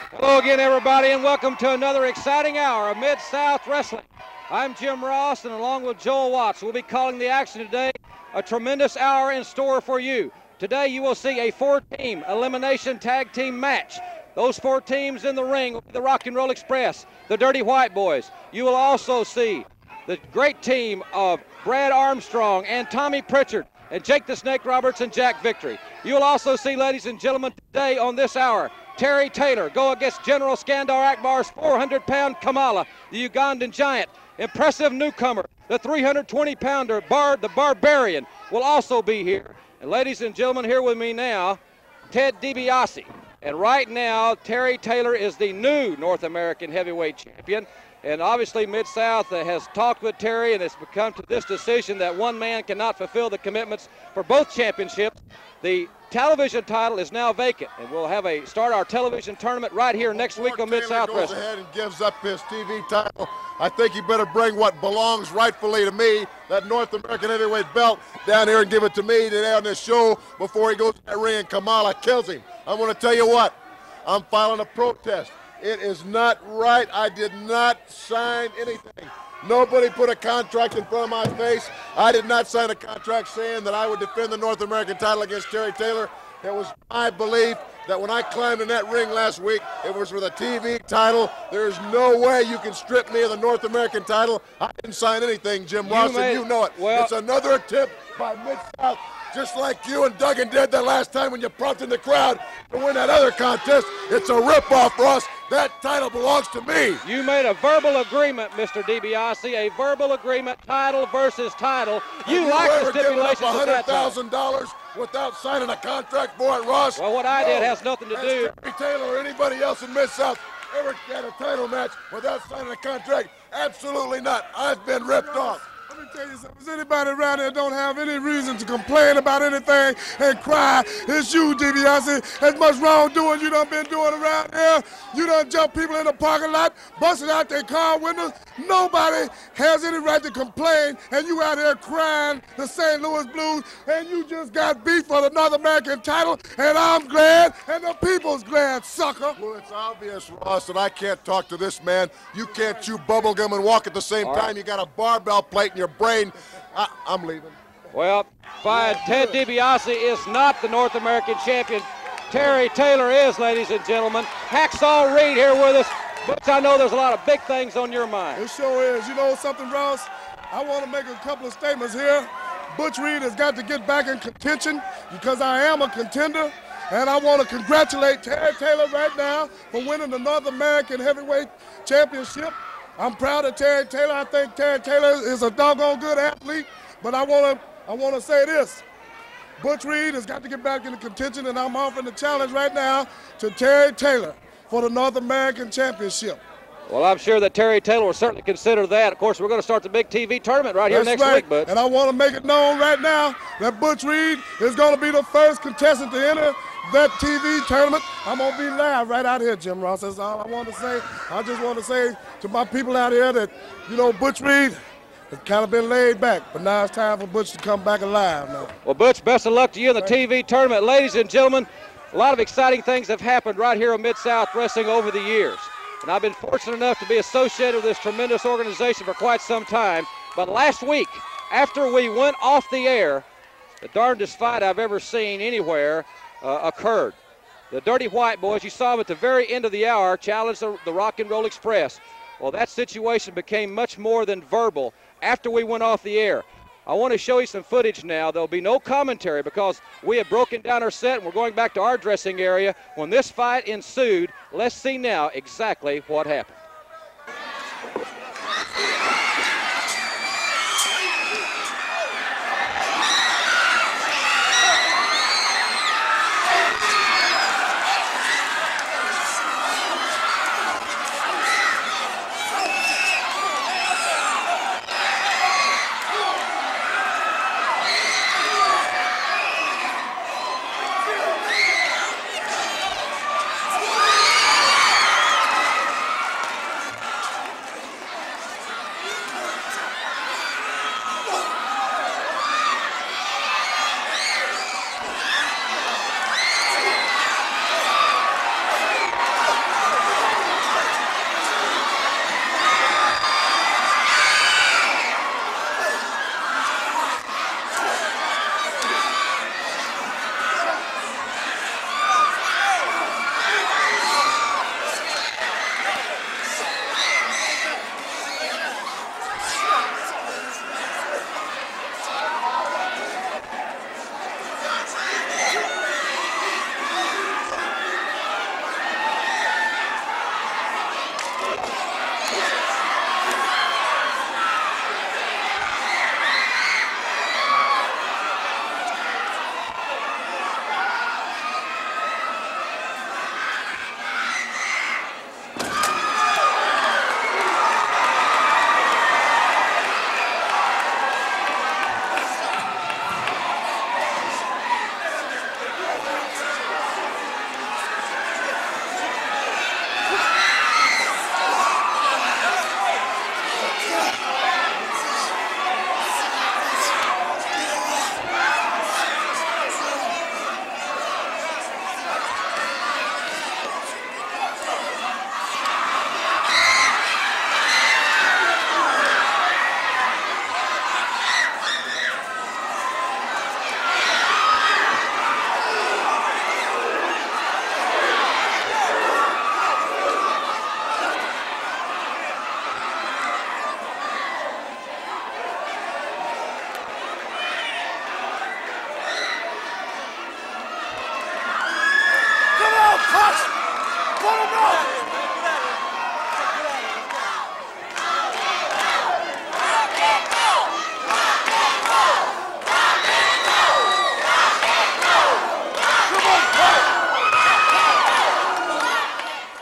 Hello again, everybody, and welcome to another exciting hour of Mid-South Wrestling. I'm Jim Ross, and along with Joel Watts, we'll be calling the action today. A tremendous hour in store for you. Today you will see a 4-team elimination tag team match. Those 4 teams in the ring will be the Rock and Roll Express, the Dirty White Boys. You will also see the great team of Brad Armstrong and Tommy Pritchard and Jake the Snake Roberts and Jack Victory. You will also see, ladies and gentlemen, today on this hour, Terry Taylor go against General Skandar Akbar's 400-pound Kamala, the Ugandan Giant. Impressive newcomer, the 320-pounder the Barbarian, will also be here. And ladies and gentlemen, here with me now, Ted DiBiase. And right now, Terry Taylor is the new North American heavyweight champion. And obviously, Mid-South has talked with Terry, and it's come to this decision that one man cannot fulfill the commitments for both championships. The television title is now vacant, and we'll have start our television tournament right here next week on Mid-South Wrestling. Goes ahead and gives up his TV title. I think he better bring what belongs rightfully to me, that North American heavyweight belt, down here and give it to me today on this show before he goes to that ring and Kamala kills him. I'm going to tell you what, I'm filing a protest. It is not right. I did not sign anything. Nobody put a contract in front of my face. I did not sign a contract saying that I would defend the North American title against Terry Taylor. It was my belief that when I climbed in that ring last week, it was for the TV title. There's no way you can strip me of the North American title. I didn't sign anything, Jim Ross, and you know it. Well, it's another attempt by Mid-South, just like you and Duggan did that last time when you prompted the crowd to win that other contest. It's a ripoff for us. That title belongs to me. You made a verbal agreement, Mr. DiBiase, a verbal agreement, title versus title. You like the stipulations of that title. $100,000 without signing a contract for it, Ross? Well, what I did has nothing to do. Terry Taylor or anybody else in Mid-South ever had a title match without signing a contract? Absolutely not. I've been ripped off. Let me tell you something. Is anybody around here don't have any reason to complain about anything and cry? It's you, DiBiase. As much wrongdoing you done been doing around here. You done jumped people in the parking lot, busted out their car windows. Nobody has any right to complain, and you out here crying the St. Louis Blues, and you just got beat for the North American title, and I'm glad, and the people's glad, sucker. Well, it's obvious, Ross, that I can't talk to this man. You can't chew bubble gum and walk at the same time. You got a barbell plate in your brain. I'm leaving. Well, fine. Ted DiBiase is not the North American champion. Terry Taylor is, ladies and gentlemen. Hacksaw Reed here with us. Butch, I know there's a lot of big things on your mind. It sure is. You know something, Ross? I want to make a couple of statements here. Butch Reed has got to get back in contention because I am a contender. And I want to congratulate Terry Taylor right now for winning the North American Heavyweight Championship. I'm proud of Terry Taylor. I think Terry Taylor is a doggone good athlete. But I want to say this. Butch Reed has got to get back into contention, and I'm offering the challenge right now to Terry Taylor for the North American Championship. Well, I'm sure that Terry Taylor will certainly consider that. Of course, we're going to start the big TV tournament right here next week, Butch. And I want to make it known right now that Butch Reed is going to be the first contestant to enter that TV tournament. I'm going to be live right out here, Jim Ross. That's all I want to say. I just want to say to my people out here that, you know, Butch Reed has kind of been laid back, but now it's time for Butch to come back alive now. Well, Butch, best of luck to you in the TV tournament. Ladies and gentlemen, a lot of exciting things have happened right here on Mid-South Wrestling over the years. And I've been fortunate enough to be associated with this tremendous organization for quite some time. But last week, after we went off the air, the darndest fight I've ever seen anywhere occurred. The Dirty White Boys, you saw them at the very end of the hour, challenged the Rock and Roll Express. Well, that situation became much more than verbal after we went off the air. I want to show you some footage now. There'll be no commentary because we have broken down our set and we're going back to our dressing area. When this fight ensued, let's see now exactly what happened.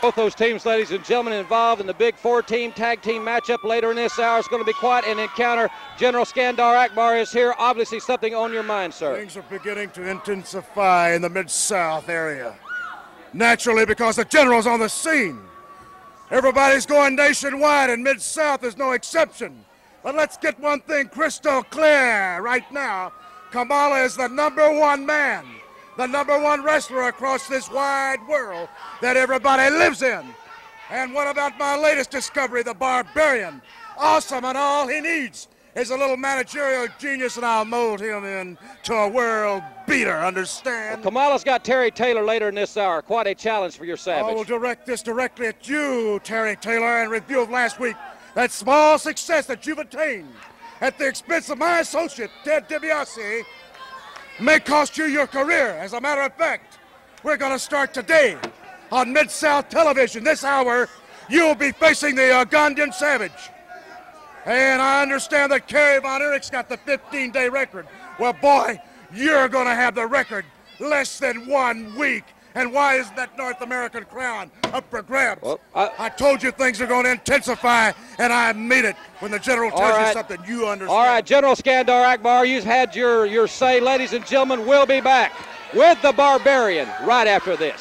Both those teams, ladies and gentlemen, involved in the big 4-team tag team matchup later in this hour. It's going to be quite an encounter. General Skandar Akbar is here. Obviously something on your mind, sir. Things are beginning to intensify in the Mid-South area. Naturally, because the General's on the scene. Everybody's going nationwide, and Mid-South is no exception. But let's get one thing crystal clear right now. Kamala is the #1 man, the #1 wrestler across this wide world that everybody lives in. And what about my latest discovery, the Barbarian? Awesome, and all he needs is a little managerial genius, and I'll mold him into a world beater, understand? Well, Kamala's got Terry Taylor later in this hour. Quite a challenge for your Savage. I will direct this directly at you, Terry Taylor, in review of last week. That small success that you've attained at the expense of my associate, Ted DiBiase, may cost you your career. As a matter of fact, we're going to start today on Mid-South Television. This hour, you'll be facing the Ugandan Savage. And I understand that Kerry Von Erich's got the 15-day record. Well, boy, you're going to have the record less than 1 week. And why is that North American crown up for grabs? Well, I told you things are going to intensify, and I mean it. When the General tells you something, you understand. All right, General Skandar Akbar, you've had your say. Ladies and gentlemen, we'll be back with the Barbarian right after this.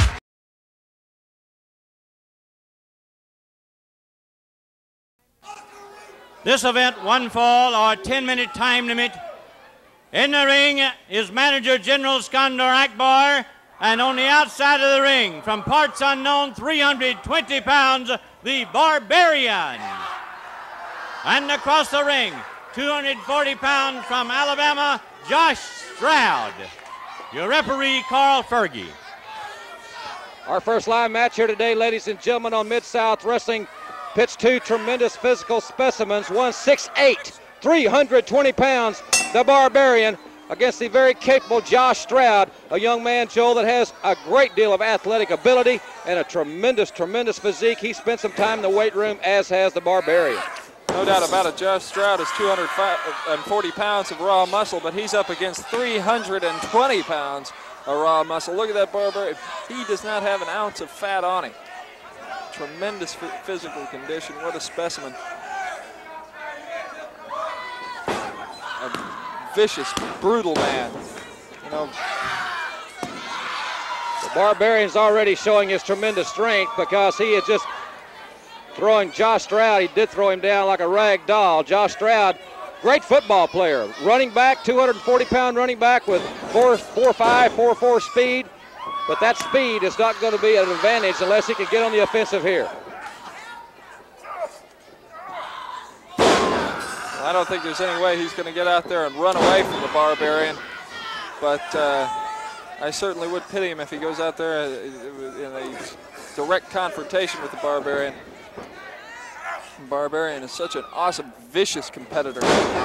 This event, one fall or 10-minute time limit. In the ring is manager General Skandar Akbar. And on the outside of the ring, from parts unknown, 320 pounds, the Barbarian. And across the ring, 240 pounds from Alabama, Josh Stroud. Your referee, Carl Fergie. Our first live match here today, ladies and gentlemen, on Mid-South Wrestling, pits two tremendous physical specimens, 168, 320 pounds, the Barbarian, against the very capable Josh Stroud, a young man, Joel, that has a great deal of athletic ability and a tremendous physique. He spent some time in the weight room, as has the Barbarian. No doubt about it. Josh Stroud is 240 pounds of raw muscle, but he's up against 320 pounds of raw muscle. Look at that Barbarian. He does not have an ounce of fat on him. Tremendous physical condition. What a specimen. Vicious, brutal man. You know, the Barbarian's already showing his tremendous strength because he is just throwing Josh Stroud. He did throw him down like a rag doll. Josh Stroud, great football player. Running back, 240-pound running back with 4.5, 4.4 speed. But that speed is not going to be an advantage unless he can get on the offensive here. I don't think there's any way he's going to get out there and run away from the Barbarian, but I certainly would pity him if he goes out there in a direct confrontation with the Barbarian. The Barbarian is such an awesome, vicious competitor.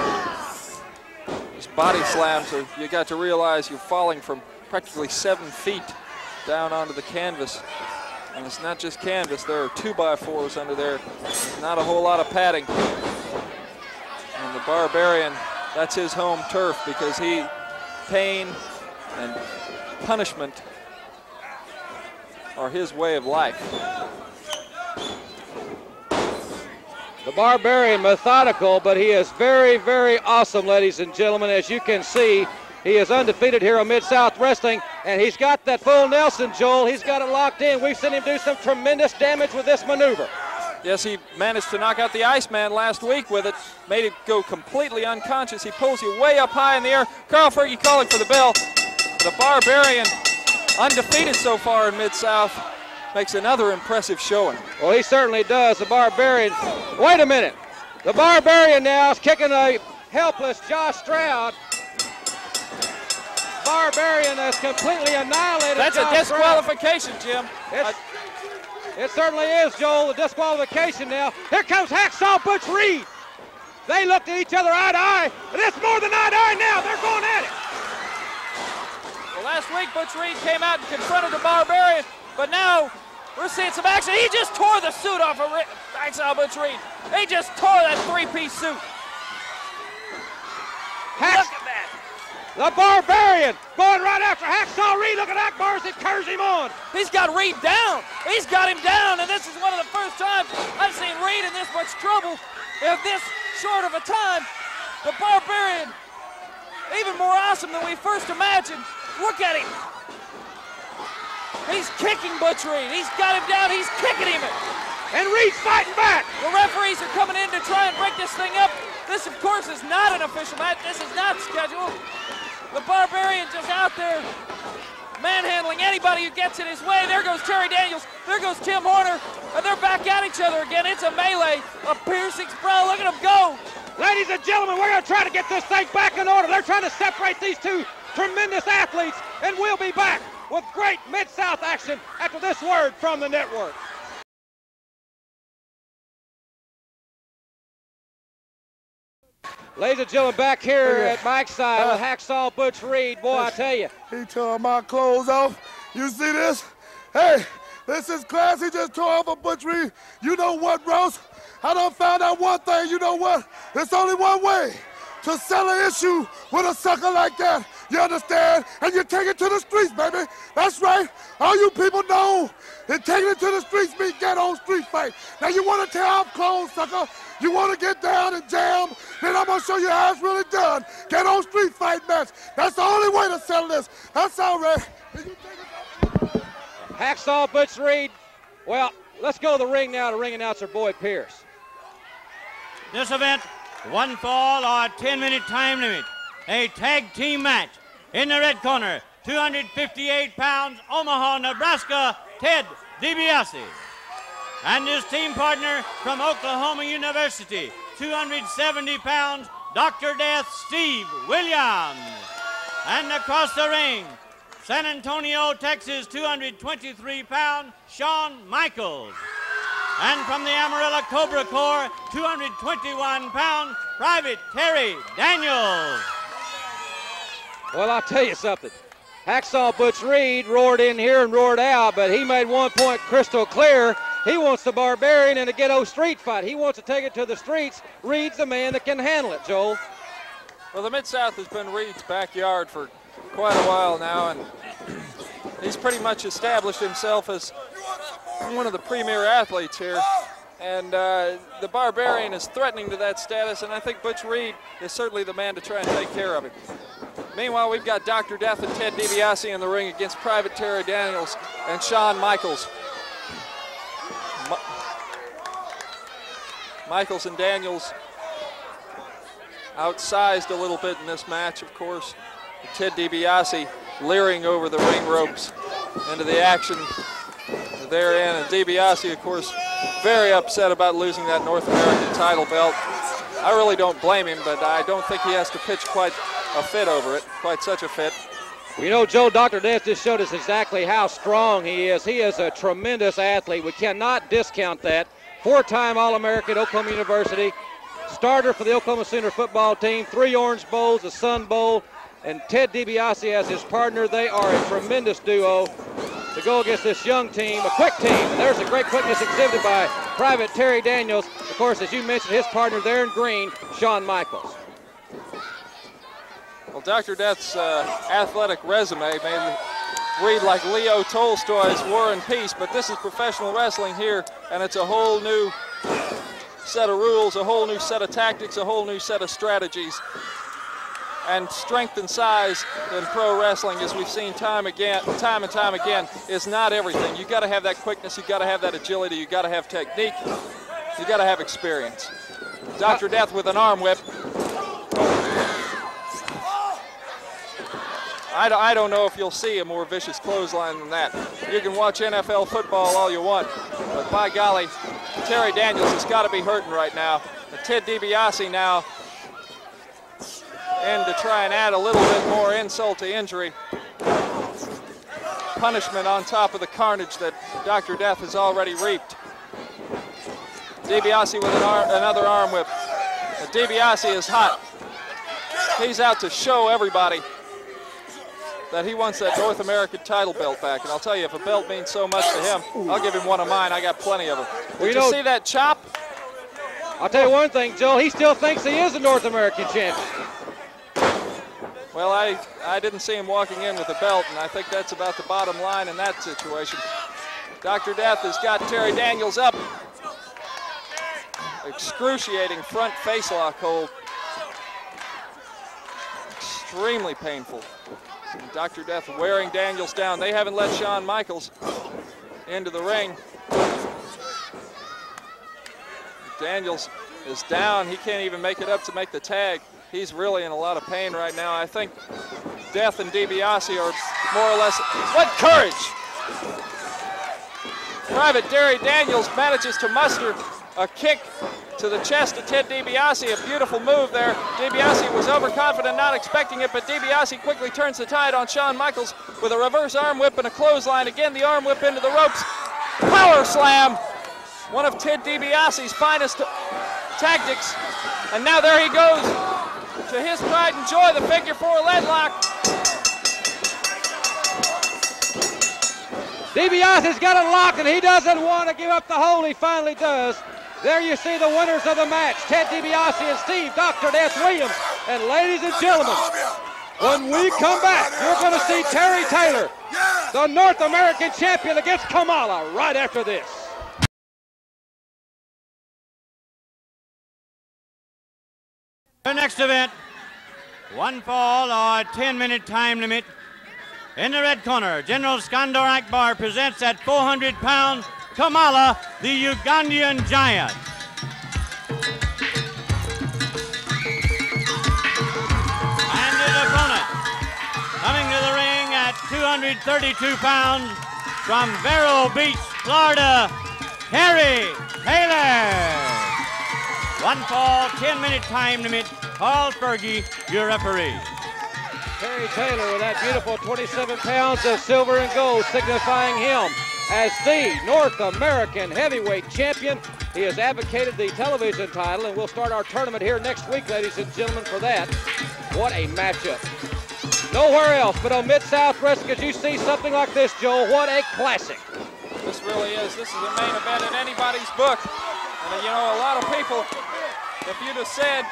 His body slams, you got to realize you're falling from practically 7 feet down onto the canvas. And it's not just canvas, there are 2x4s under there. Not a whole lot of padding. And the Barbarian, that's his home turf because pain and punishment are his way of life. The Barbarian, methodical, but he is very awesome, ladies and gentlemen. As you can see, he is undefeated here on Mid-South Wrestling, and he's got that full Nelson, Joel. He's got it locked in. We've seen him do some tremendous damage with this maneuver. Yes, he managed to knock out the Iceman last week with it, made it go completely unconscious. He pulls you way up high in the air. Carl Fergie calling for the bell. The Barbarian, undefeated so far in Mid-South, makes another impressive showing. Well, he certainly does. The Barbarian, wait a minute. The Barbarian now is kicking a helpless Josh Stroud. Barbarian has completely annihilated That's Josh a disqualification, Jim. It certainly is, Joel, the disqualification now. Here comes Hacksaw Butch Reed. They looked at each other eye to eye, and it's more than eye to eye now. They're going at it. Well, last week, Butch Reed came out and confronted the Barbarian, but now we're seeing some action. He just tore the suit off of Hacksaw Butch Reed. He just tore that three-piece suit. Look at that. The Barbarian going right after Hacksaw Hacksaw Reed, look at Akbar as it curves him on. He's got Reed down. He's got him down, and this is one of the first times I've seen Reed in this much trouble in this short of a time. The Barbarian, even more awesome than we first imagined. Look at him. He's kicking Butch Reed. He's got him down. He's kicking him. And Reed's fighting back. The referees are coming in to try and break this thing up. This, of course, is not an official match. This is not scheduled. The Barbarian just out there manhandling anybody who gets in his way. There goes Terry Daniels. There goes Tim Horner. And they're back at each other again. It's a melee, a piercing sprawl. Look at them go. Ladies and gentlemen, we're going to try to get this thing back in order. They're trying to separate these two tremendous athletes, and we'll be back with great Mid-South action after this word from the network. Ladies and gentlemen, back here at Mike's side with Hacksaw Butch Reed. Boy, I tell you. He tore my clothes off. You see this? Hey, this is class. He just tore off a Butch Reed. You know what, Ross? I done found out one thing. You know what? There's only one way to settle an issue with a sucker like that. You understand? And you take it to the streets, baby. That's right. All you people know that taking it to the streets means get on street fight. Now you want to tear off clothes, sucker? You want to get down and jam? Then I'm going to show you how it's really done. Get on street fight match. That's the only way to settle this. That's all right. Hacksaw Butch Reed. Well, let's go to the ring now to ring announcer Boyd Pierce. This event, one fall or 10-minute time limit. A tag team match. In the red corner, 258 pounds, Omaha, Nebraska, Ted DiBiase. And his team partner from Oklahoma University, 270 pounds, Dr. Death Steve Williams. And across the ring, San Antonio, Texas, 223 pound, Shawn Michaels. And from the Amarillo Cobra Corps, 221 pound, Private Terry Daniels. Well, I'll tell you something. Hacksaw Butch Reed roared in here and roared out, but he made one point crystal clear. He wants the Barbarian in a ghetto street fight. He wants to take it to the streets. Reed's the man that can handle it, Joel. Well, the Mid-South has been Reed's backyard for quite a while now, and he's pretty much established himself as one of the premier athletes here. And the Barbarian is threatening to that status, and I think Butch Reed is certainly the man to try and take care of him. Meanwhile, we've got Dr. Death and Ted DiBiase in the ring against Private Terry Daniels and Shawn Michaels. Michaels and Daniels outsized a little bit in this match, of course. Ted DiBiase leering over the ring ropes into the action therein. And DiBiase, of course, very upset about losing that North American title belt. I really don't blame him, but I don't think he has to pitch quite a fit over it, quite such a fit. You know, Joe, Dr. Death just showed us exactly how strong he is. He is a tremendous athlete. We cannot discount that. Four-time All-American at Oklahoma University, starter for the Oklahoma Sooner football team, 3 Orange Bowls, a Sun Bowl, and Ted DiBiase as his partner. They are a tremendous duo to go against this young team, a quick team. And there's a great quickness exhibited by Private Terry Daniels. Of course, as you mentioned, his partner there in green, Shawn Michaels. Well, Dr. Death's athletic resume may read like Leo Tolstoy's War and Peace, but this is professional wrestling here, and it's a whole new set of rules, a whole new set of tactics, a whole new set of strategies. And strength and size in pro wrestling, as we've seen time and time again, is not everything. You've got to have that quickness, you've got to have that agility, you've got to have technique, you've got to have experience. Dr. Death with an arm whip. I don't know if you'll see a more vicious clothesline than that. You can watch NFL football all you want, but by golly, Terry Daniels has got to be hurting right now. And Ted DiBiase now in to try and add a little bit more insult to injury. Punishment on top of the carnage that Dr. Death has already reaped. DiBiase with another arm whip. DiBiase is hot. He's out to show everybody that he wants that North American title belt back. And I'll tell you, if a belt means so much to him, I'll give him one of mine. I got plenty of them. Did you see that chop? I'll tell you one thing, Joel, he still thinks he is a North American champion. Well, I didn't see him walking in with the belt, and I think that's about the bottom line in that situation. Dr. Death has got Terry Daniels up. Excruciating front face lock hold. Extremely painful. And Dr. Death wearing Daniels down. They haven't let Shawn Michaels into the ring. Daniels is down. He can't even make it up to make the tag. He's really in a lot of pain right now. I think Death and DiBiase are more or less, what courage! Private Terry Daniels manages to muster a kick to the chest of Ted DiBiase, a beautiful move there. DiBiase was overconfident, not expecting it, but DiBiase quickly turns the tide on Shawn Michaels with a reverse arm whip and a clothesline. Again, the arm whip into the ropes. Power slam! One of Ted DiBiase's finest tactics. And now there he goes to his pride and joy, the figure 4 leg lock. DiBiase's got it locked, and he doesn't want to give up the hold. He finally does. There you see the winners of the match, Ted DiBiase and Steve Dr. Death Williams. And ladies and gentlemen, when we come back, you're going to see Terry Taylor, the North American champion, against Kamala right after this. The next event, one fall or 10-minute time limit. In the red corner, General Skandar Akbar presents at 400 pounds, Kamala, the Ugandan giant. And his opponent, coming to the ring at 232 pounds, from Vero Beach, Florida, Terry Taylor. One fall, 10-minute time limit. Carl Fergie, your referee. Terry Taylor with that beautiful 27 pounds of silver and gold, signifying him as the North American heavyweight champion. He has advocated the television title, and we'll start our tournament here next week, ladies and gentlemen, for that. What a matchup. Nowhere else but on Mid-South Wrestling could you see something like this, Joel. What a classic. This really is. This is the main event in anybody's book. And, you know, a lot of people, if you'd have said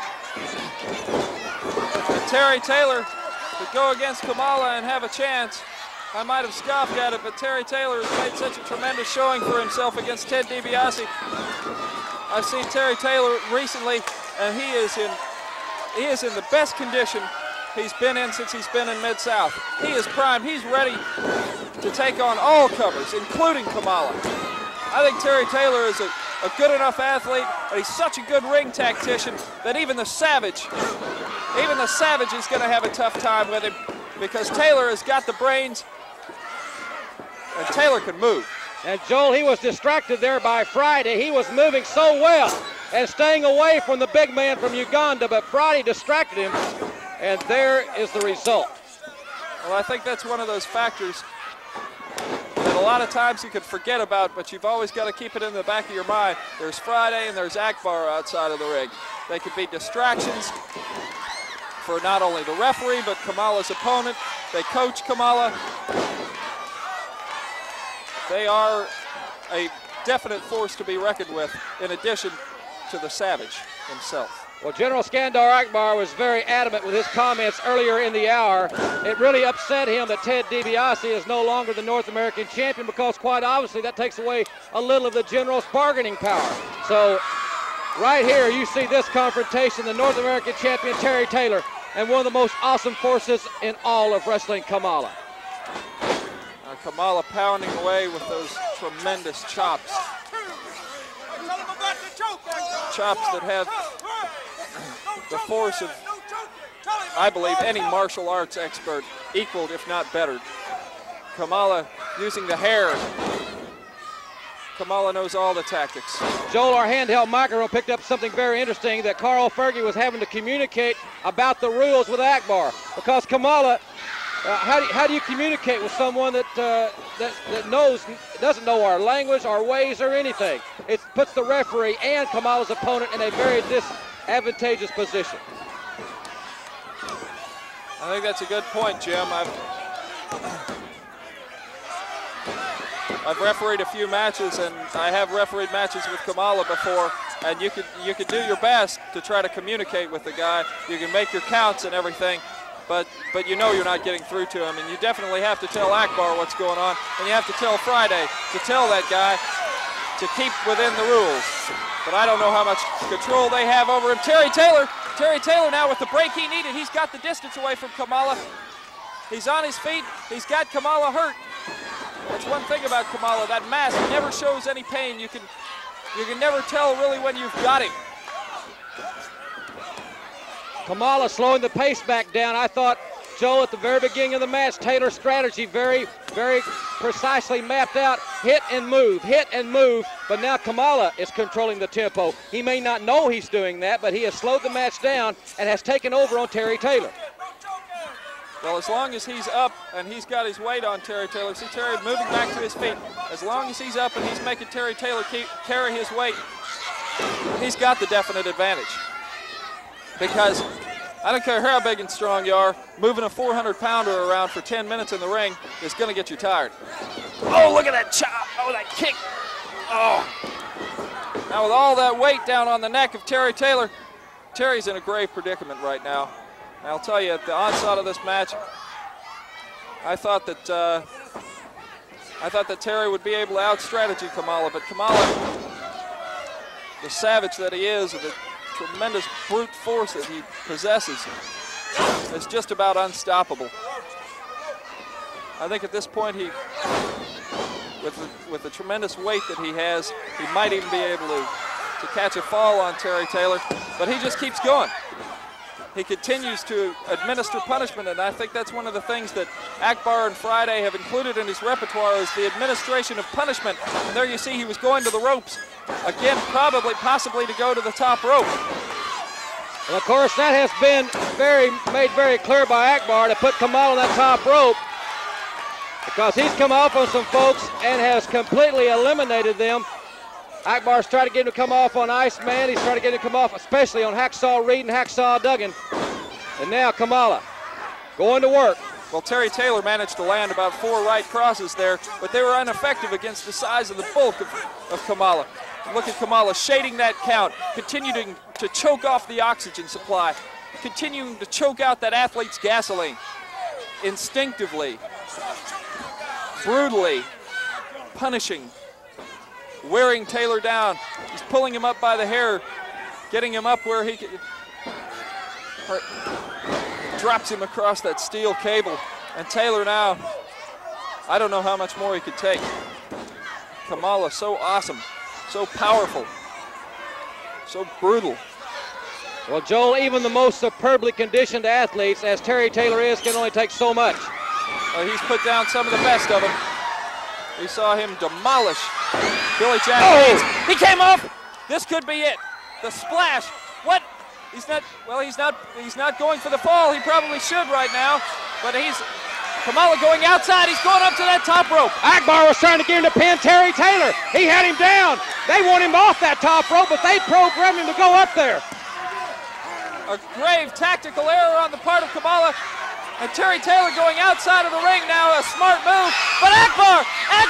that Terry Taylor could go against Kamala and have a chance, I might have scoffed at it, but Terry Taylor has made such a tremendous showing for himself against Ted DiBiase. I've seen Terry Taylor recently, and he is in the best condition he's been in since he's been in Mid-South. He is primed. He's ready to take on all comers, including Kamala. I think Terry Taylor is a good enough athlete, and he's such a good ring tactician that even the Savage is going to have a tough time with him, because Taylor has got the brains, and Taylor can move. And Joel, he was distracted there by Friday. He was moving so well and staying away from the big man from Uganda, but Friday distracted him, and there is the result. Well, I think that's one of those factors that a lot of times you could forget about, but you've always got to keep it in the back of your mind. There's Friday and there's Akbar outside of the ring. They could be distractions for not only the referee, but Kamala's opponent. They coach Kamala. They are a definite force to be reckoned with, in addition to the Savage himself. Well, General Skandar Akbar was very adamant with his comments earlier in the hour. It really upset him that Ted DiBiase is no longer the North American champion, because quite obviously that takes away a little of the General's bargaining power. So right here you see this confrontation, the North American champion Terry Taylor and one of the most awesome forces in all of wrestling, Kamala. Kamala pounding away with those tremendous chops. Chops that have the force of, I believe, any martial arts expert equaled, if not bettered. Kamala using the hair. Kamala knows all the tactics. Joel, our handheld microphone picked up something very interesting, that Carl Fergie was having to communicate about the rules with Akbar, because Kamala, how do you communicate with someone that doesn't know our language, our ways, or anything? It puts the referee and Kamala's opponent in a very disadvantageous position. I think that's a good point, Jim. I've refereed a few matches, and I have refereed matches with Kamala before, and you could do your best to try to communicate with the guy. You can make your counts and everything, but you know you're not getting through to him, and you definitely have to tell Akbar what's going on, and you have to tell Friday to tell that guy to keep within the rules. But I don't know how much control they have over him. Terry Taylor now with the break he needed. He's got the distance away from Kamala. He's on his feet. He's got Kamala hurt. That's one thing about Kamala. That mask never shows any pain. You can never tell really when you've got him. Kamala slowing the pace back down. I thought, Joe, at the very beginning of the match, Taylor's strategy very, very precisely mapped out, hit and move, but now Kamala is controlling the tempo. He may not know he's doing that, but he has slowed the match down and has taken over on Terry Taylor. Well, as long as he's up and he's got his weight on Terry Taylor, see Terry moving back to his feet. As long as he's up and he's making Terry Taylor carry his weight, he's got the definite advantage. Because I don't care how big and strong you are, moving a 400-pounder around for 10 minutes in the ring is going to get you tired. Oh, look at that chop. Oh, that kick. Oh. Now with all that weight down on the neck of Terry Taylor, Terry's in a grave predicament right now. I'll tell you, at the onset of this match, I thought that Terry would be able to out-strategy Kamala, but Kamala, the savage that he is, and the tremendous brute force that he possesses, is just about unstoppable. I think at this point, with the tremendous weight that he has, he might even be able to catch a fall on Terry Taylor, but he just keeps going. He continues to administer punishment, and I think that's one of the things that Akbar and Friday have included in his repertoire is the administration of punishment. And there you see he was going to the ropes. Again, possibly to go to the top rope. Well, of course, that has been made very clear by Akbar to put Kamala on that top rope, because he's come off on some folks and has completely eliminated them. Akbar's trying to get him to come off on Iceman. He's trying to get him to come off especially on Hacksaw Reed and Hacksaw Duggan. And now Kamala going to work. Well, Terry Taylor managed to land about 4 right crosses there, but they were ineffective against the size of the bulk of Kamala. Look at Kamala shading that count, continuing to choke off the oxygen supply, continuing to choke out that athlete's gasoline. Instinctively, brutally punishing, wearing Taylor down. He's pulling him up by the hair, getting him up where he drops him across that steel cable. And Taylor now, I don't know how much more he could take. Kamala, so awesome, so powerful, so brutal. Well, Joel, even the most superbly conditioned athletes, as Terry Taylor is, can only take so much. He's put down some of the best of them. We saw him demolish Billy Jack. Oh! He came off. This could be it. The splash. What? He's not going for the fall. He probably should right now. But Kamala going outside. He's going up to that top rope. Akbar was trying to get him to pin Terry Taylor. He had him down. They want him off that top rope, but they programmed him to go up there. A grave tactical error on the part of Kamala. And Terry Taylor going outside of the ring now, a smart move. But Akbar,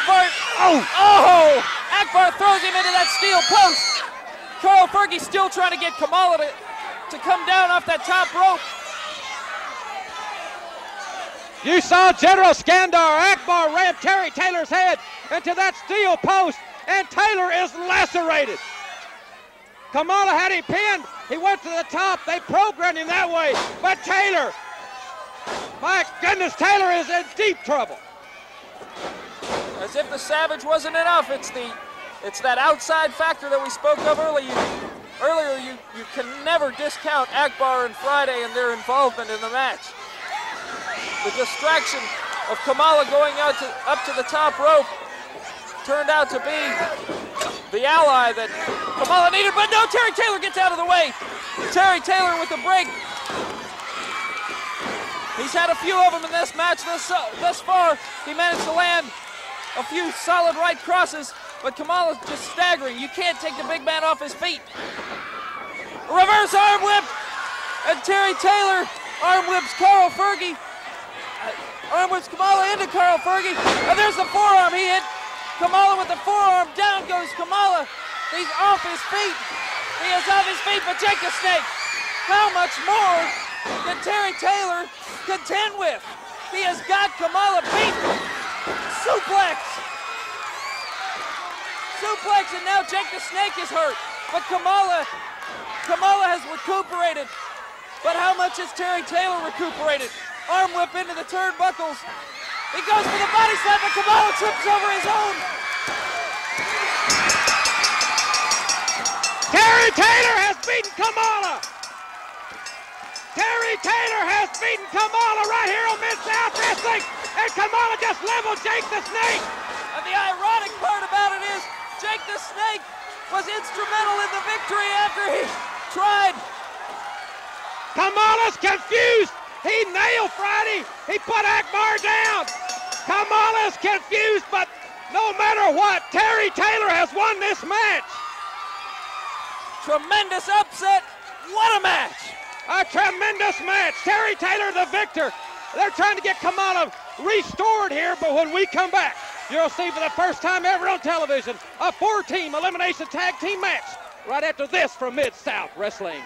Akbar throws him into that steel post. Carl Fergie still trying to get Kamala to come down off that top rope. You saw General Skandar. Akbar rammed Terry Taylor's head into that steel post, and Taylor is lacerated. Kamala had him pinned. He went to the top. They programmed him that way. But Taylor, my goodness, Taylor is in deep trouble. As if the savage wasn't enough, it's that outside factor that we spoke of earlier. You can never discount Akbar and Friday and their involvement in the match. The distraction of Kamala going up to the top rope turned out to be the ally that Kamala needed, but no, Terry Taylor gets out of the way. Terry Taylor with the break. He's had a few of them in this match thus far. He managed to land a few solid right crosses, but Kamala's just staggering. You can't take the big man off his feet. Reverse arm whip, and Terry Taylor arm whips Carl Fergie. Arm whips Kamala into Carl Fergie, and there's the forearm. He hit Kamala with the forearm. Down goes Kamala. He's off his feet. He is off his feet, but Jake the Snake. How much more can Terry Taylor contend with? He has got Kamala beaten. Suplex. Suplex, and now Jake the Snake is hurt. But Kamala has recuperated. But how much has Terry Taylor recuperated? Arm whip into the turnbuckles. He goes for the body slam, but Kamala trips over his own. Terry Taylor has beaten Kamala. Terry Taylor has beaten Kamala right here on Mid-South Wrestling. And Kamala just leveled Jake the Snake. And the ironic part about it is Jake the Snake was instrumental in the victory after he tried. Kamala's confused. He nailed Friday. He put Akbar down. Kamala's confused, but no matter what, Terry Taylor has won this match. Tremendous upset. What a match. A tremendous match. Terry Taylor the victor. They're trying to get Kamala restored here, but when we come back, you'll see for the first time ever on television a 4-team elimination tag team match right after this from Mid-South Wrestling.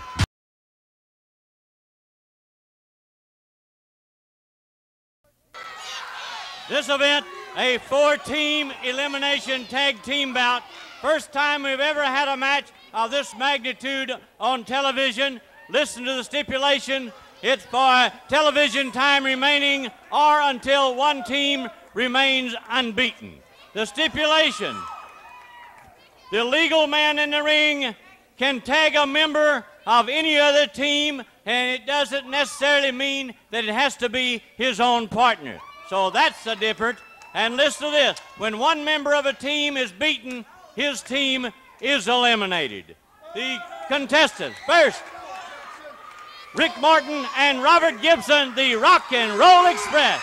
This event, a 4-team elimination tag team bout. First time we've ever had a match of this magnitude on television. Listen to the stipulation. It's for television time remaining or until one team remains unbeaten. The stipulation: the legal man in the ring can tag a member of any other team, and it doesn't necessarily mean that it has to be his own partner. So that's the difference. And listen to this: when one member of a team is beaten, his team is eliminated. The contestants, first, Rick Morton and Robert Gibson, the Rock and Roll Express.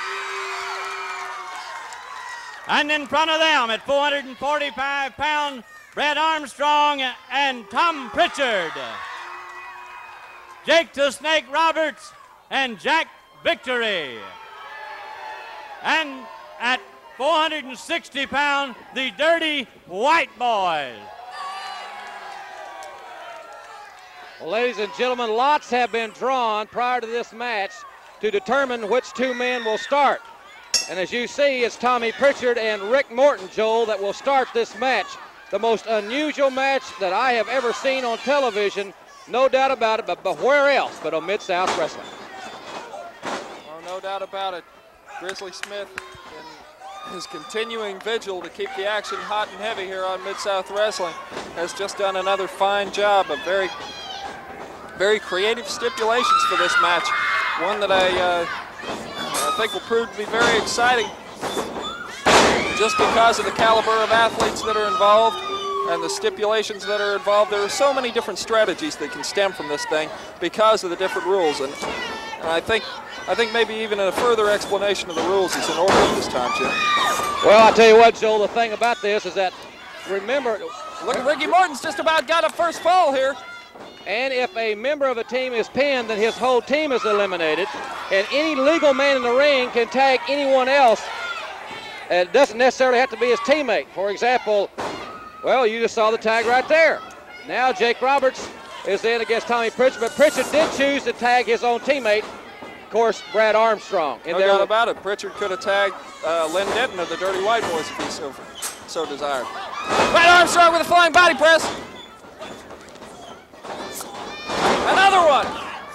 And in front of them at 445 pounds, Brad Armstrong and Tom Pritchard. Jake the Snake Roberts and Jack Victory. And at 460 pounds, the Dirty White Boys. Well, ladies and gentlemen, lots have been drawn prior to this match to determine which two men will start. And as you see, it's Tommy Pritchard and Rick Morton, Joel, that will start this match. The most unusual match that I have ever seen on television, no doubt about it, but where else but on Mid-South Wrestling? Oh, no doubt about it. Grizzly Smith in his continuing vigil to keep the action hot and heavy here on Mid-South Wrestling has just done another fine job of very creative stipulations for this match. One that I think will prove to be very exciting just because of the caliber of athletes that are involved and the stipulations that are involved. There are so many different strategies that can stem from this thing because of the different rules. And I think maybe even a further explanation of the rules is in order at this time, Jim. Well, I'll tell you what, Joel, the thing about this is that, remember, look at Ricky Morton's just about got a first fall here. And if a member of a team is pinned, then his whole team is eliminated. And any legal man in the ring can tag anyone else. And it doesn't necessarily have to be his teammate. For example, well, you just saw the tag right there. Now Jake Roberts is in against Tommy Pritchard, but Pritchard did choose to tag his own teammate, of course, Brad Armstrong. No doubt about it. Pritchard could have tagged Lynn Denton of the Dirty White Boys if he so desired. Brad Armstrong with a flying body press. Another one.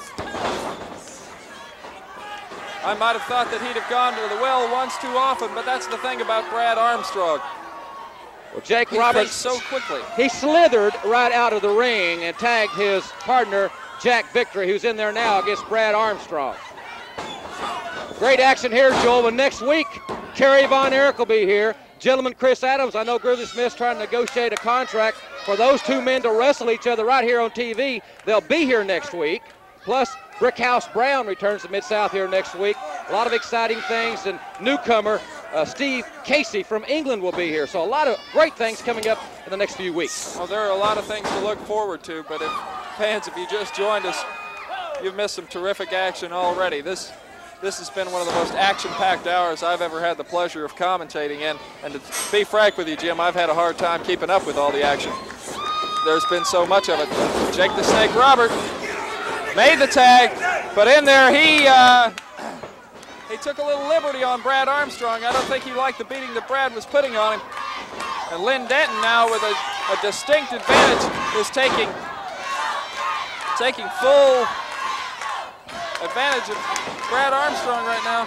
I might have thought that he'd have gone to the well once too often, but that's the thing about Brad Armstrong. Well, Jake Roberts, so quickly. He slithered right out of the ring and tagged his partner, Jack Victory, who's in there now against Brad Armstrong. Great action here, Joel. But next week, Kerry Von Erich will be here. Gentleman Chris Adams, I know Grizzly Smith's trying to negotiate a contract for those two men to wrestle each other right here on TV. They'll be here next week. Plus, Brickhouse Brown returns to Mid-South here next week. A lot of exciting things, and newcomer Steve Casey from England will be here. So a lot of great things coming up in the next few weeks. Well, there are a lot of things to look forward to, but fans, if you just joined us, you've missed some terrific action already. This has been one of the most action-packed hours I've ever had the pleasure of commentating in. And to be frank with you, Jim, I've had a hard time keeping up with all the action. There's been so much of it. Jake the Snake Robert made the tag, but in there he took a little liberty on Brad Armstrong. I don't think he liked the beating that Brad was putting on him. And Lynn Denton now with a distinct advantage is taking full advantage of Brad Armstrong right now.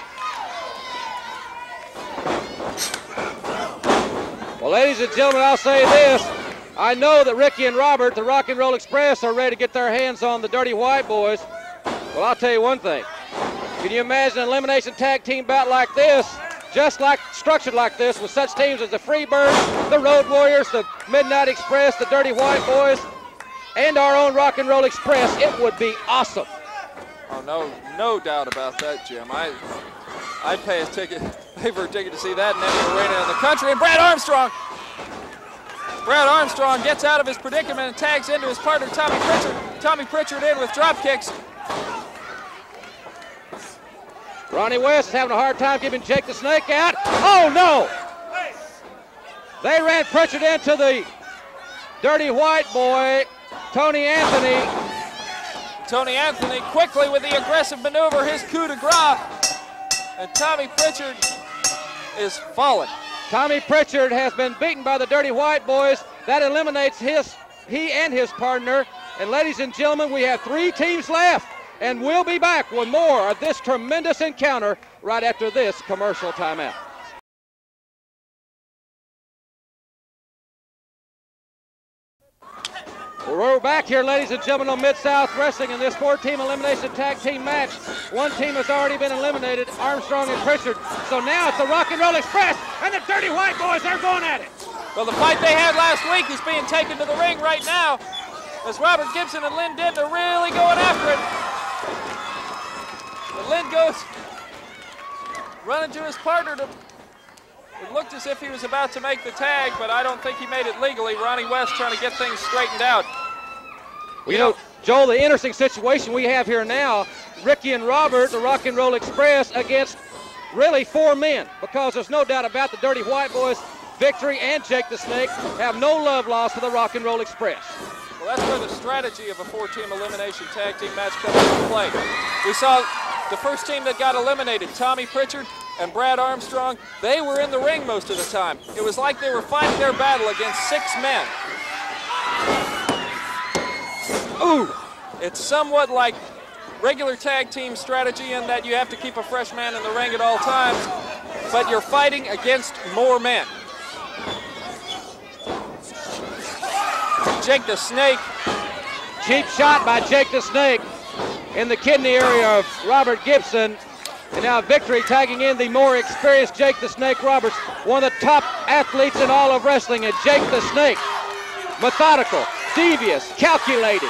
Well, ladies and gentlemen, I'll say this. I know that Ricky and Robert, the Rock and Roll Express, are ready to get their hands on the Dirty White Boys. Well, I'll tell you one thing. Can you imagine an elimination tag team bout like this, just like structured like this, with such teams as the Freebirds, the Road Warriors, the Midnight Express, the Dirty White Boys, and our own Rock and Roll Express? It would be awesome. Oh, no doubt about that, Jim. I'd pay for a ticket to see that in any arena in the country. And Brad Armstrong gets out of his predicament and tags into his partner, Tommy Pritchard. Tommy Pritchard in with drop kicks. Ronnie West is having a hard time giving Jake the Snake out. Oh, no! They ran Pritchard into the Dirty White Boy, Tony Anthony. Tony Anthony quickly with the aggressive maneuver, his coup de grace. And Tommy Pritchard is falling. Tommy Pritchard has been beaten by the Dirty White Boys. That eliminates he and his partner. And ladies and gentlemen, we have 3 teams left. And we'll be back with more of this tremendous encounter right after this commercial timeout. We're back here, ladies and gentlemen, on Mid-South Wrestling in this 4-team elimination tag team match. One team has already been eliminated, Armstrong and Pritchard. So now it's the Rock and Roll Express and the Dirty White Boys. They're going at it. Well, the fight they had last week is being taken to the ring right now as Robert Gibson and Lynn Denton are really going after it. But Lynn goes running to his partner. It looked as if he was about to make the tag, but I don't think he made it legally. Ronnie West trying to get things straightened out. Well, you know, Joel, the interesting situation we have here now, Ricky and Robert, the Rock and Roll Express, against really 4 men, because there's no doubt about the Dirty White Boys, Victory and Jake the Snake, have no love lost for the Rock and Roll Express. Well, that's where the strategy of a 4-team elimination tag team match comes into play. We saw the first team that got eliminated, Tommy Pritchard and Brad Armstrong, they were in the ring most of the time. It was like they were fighting their battle against 6 men. Ooh! It's somewhat like regular tag team strategy in that you have to keep a fresh man in the ring at all times, but you're fighting against more men. Jake the Snake. Cheap shot by Jake the Snake in the kidney area of Robert Gibson. And now Victory tagging in the more experienced Jake the Snake Roberts, one of the top athletes in all of wrestling. And Jake the Snake, methodical, devious, calculating.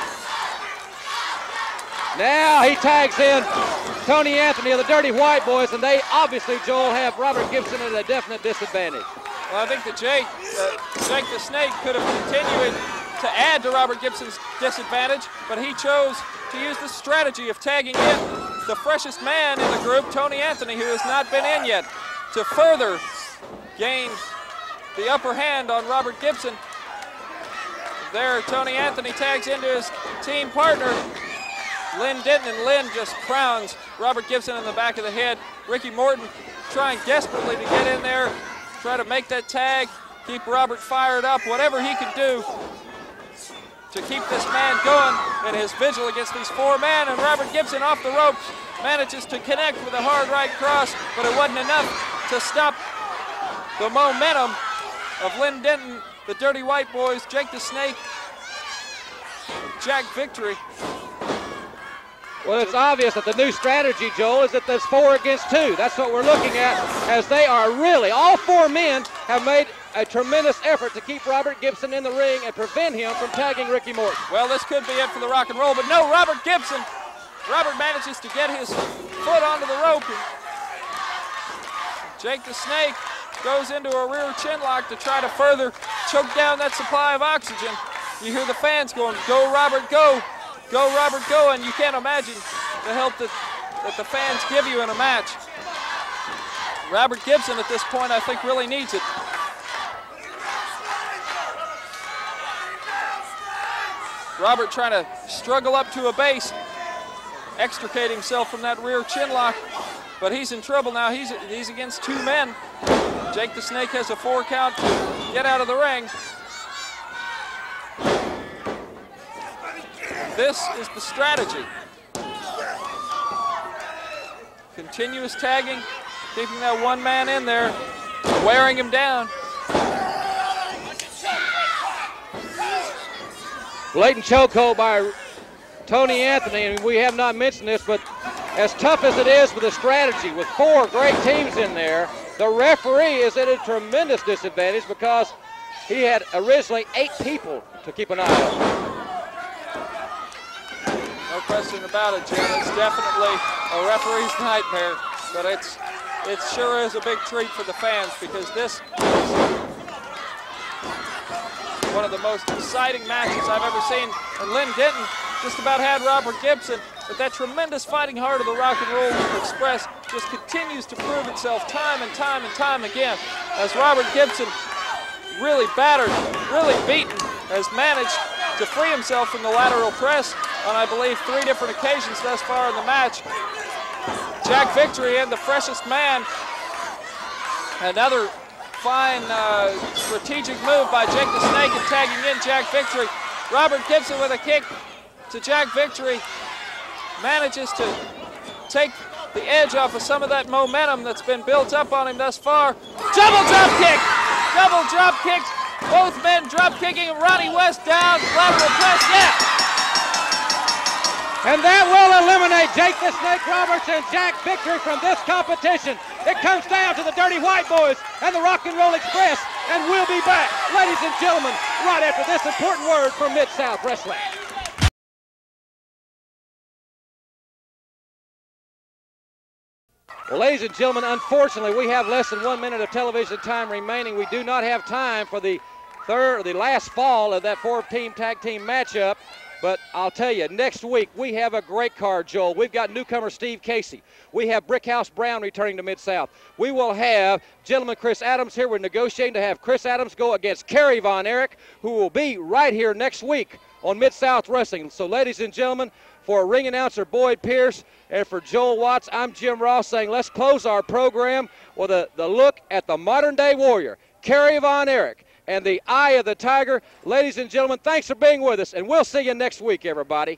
Now he tags in Tony Anthony of the Dirty White Boys, and they obviously, Joel, have Robert Gibson at a definite disadvantage. Well, I think that Jake the Snake could have continued to add to Robert Gibson's disadvantage, but he chose to use the strategy of tagging in the freshest man in the group, Tony Anthony, who has not been in yet, to further gain the upper hand on Robert Gibson. There, Tony Anthony tags into his team partner, Lynn Denton, and Lynn just crowns Robert Gibson in the back of the head. Ricky Morton trying desperately to get in there, try to make that tag, keep Robert fired up, whatever he can do to keep this man going in his vigil against these 4 men. And Robert Gibson off the ropes manages to connect with a hard right cross, but it wasn't enough to stop the momentum of Lynn Denton, the Dirty White Boys, Jake the Snake, Jack Victory. Well, it's obvious that the new strategy, Joel, is that there's 4 against 2. That's what we're looking at, as they are really, all 4 men have made a tremendous effort to keep Robert Gibson in the ring and prevent him from tagging Ricky Morton. Well, this could be it for the Rock and Roll, but no, Robert manages to get his foot onto the rope. Jake the Snake goes into a rear chin lock to try to further choke down that supply of oxygen. You hear the fans going, "Go Robert, go! Go Robert, go!" And you can't imagine the help that the fans give you in a match. Robert Gibson at this point, I think, really needs it. Robert trying to struggle up to a base, extricate himself from that rear chin lock, but he's in trouble now. He's against 2 men. Jake the Snake has a 4 count to get out of the ring. This is the strategy. Continuous tagging, keeping that 1 man in there, wearing him down. Blatant chokehold by Tony Anthony, and we have not mentioned this, but as tough as it is with the strategy, with 4 great teams in there, the referee is at a tremendous disadvantage because he had originally 8 people to keep an eye on. No question about it, Jim. It's definitely a referee's nightmare, but it sure is a big treat for the fans because this is one of the most exciting matches I've ever seen. And Lynn Denton just about had Robert Gibson, but that tremendous fighting heart of the Rock and Roll Express just continues to prove itself time and time and time again as Robert Gibson, really battered, really beaten, has managed to free himself from the lateral press on, I believe, 3 different occasions thus far in the match. Jack Victory and the freshest man. Another fine strategic move by Jake the Snake and tagging in Jack Victory. Robert Gibson with a kick to Jack Victory manages to take the edge off of some of that momentum that's been built up on him thus far. Double drop kick! Double drop kick. Both men drop kicking Ronnie West down. Lateral press, yeah! And that will eliminate Jake the Snake Roberts and Jack Victory from this competition. It comes down to the Dirty White Boys and the Rock and Roll Express, and we'll be back, ladies and gentlemen, right after this important word from Mid-South Wrestling. Well, ladies and gentlemen, unfortunately, we have less than 1 minute of television time remaining. We do not have time for the last fall of that 4-team tag team matchup. But I'll tell you, next week we have a great card, Joel. We've got newcomer Steve Casey. We have Brickhouse Brown returning to Mid-South. We will have gentleman Chris Adams here. We're negotiating to have Chris Adams go against Kerry Von Erich, who will be right here next week on Mid-South Wrestling. So, ladies and gentlemen, for ring announcer Boyd Pierce and for Joel Watts, I'm Jim Ross saying let's close our program with the look at the modern-day warrior, Kerry Von Erich, and the Eye of the Tiger. Ladies and gentlemen, thanks for being with us, and we'll see you next week, everybody.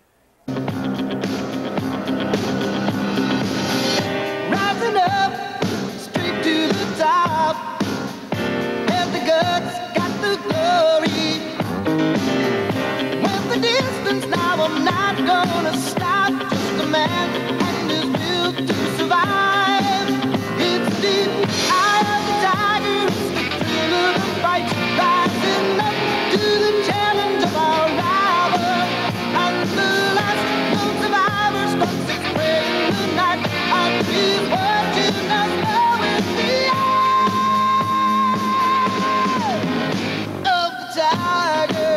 Rising up, straight to the top, and the guts got the glory. Went the distance, now I'm not gonna stop. Just a man and his will to survive. It's the Eye of the Tiger, it's the thrill of the fight. Rising up to the challenge of our rival, and the last known survivor stalks his prey in the night, and he's watching us now in the eye of the tiger.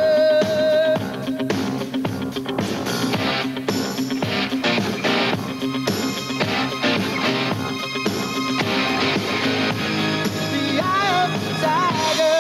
The eye of the tiger.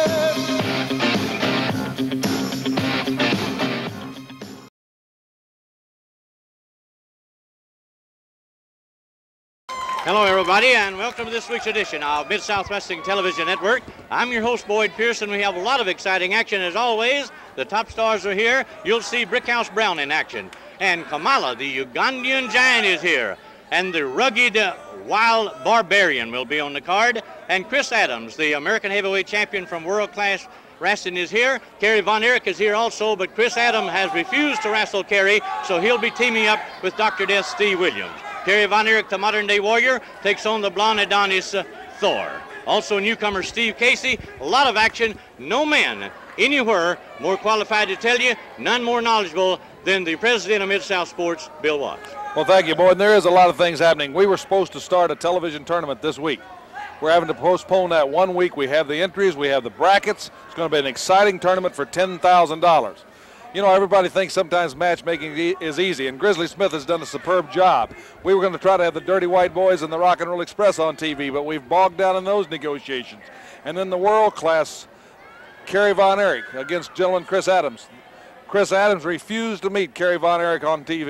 Hello, everybody, and welcome to this week's edition of Mid-South Wrestling Television Network. I'm your host, Boyd Pearson. We have a lot of exciting action, as always. The top stars are here. You'll see Brickhouse Brown in action. And Kamala, the Ugandan giant, is here. And the rugged, wild barbarian will be on the card. And Chris Adams, the American heavyweight champion from World Class Wrestling, is here. Kerry Von Erich is here also, but Chris Adams has refused to wrestle Kerry, so he'll be teaming up with Dr. Death Steve Williams. Kerry Von Erich, the modern-day warrior, takes on the blonde Adonis Thor. Also newcomer Steve Casey. A lot of action. No man anywhere more qualified to tell you, none more knowledgeable than the president of Mid-South Sports, Bill Watts. Well, thank you, Boyd. And there is a lot of things happening. We were supposed to start a television tournament this week. We're having to postpone that 1 week. We have the entries. We have the brackets. It's going to be an exciting tournament for $10,000. You know, everybody thinks sometimes matchmaking is easy, and Grizzly Smith has done a superb job. We were going to try to have the Dirty White Boys and the Rock and Roll Express on TV, but we've bogged down in those negotiations. And then the world-class Kerry Von Erich against gentleman Chris Adams. Chris Adams refused to meet Kerry Von Erich on TV.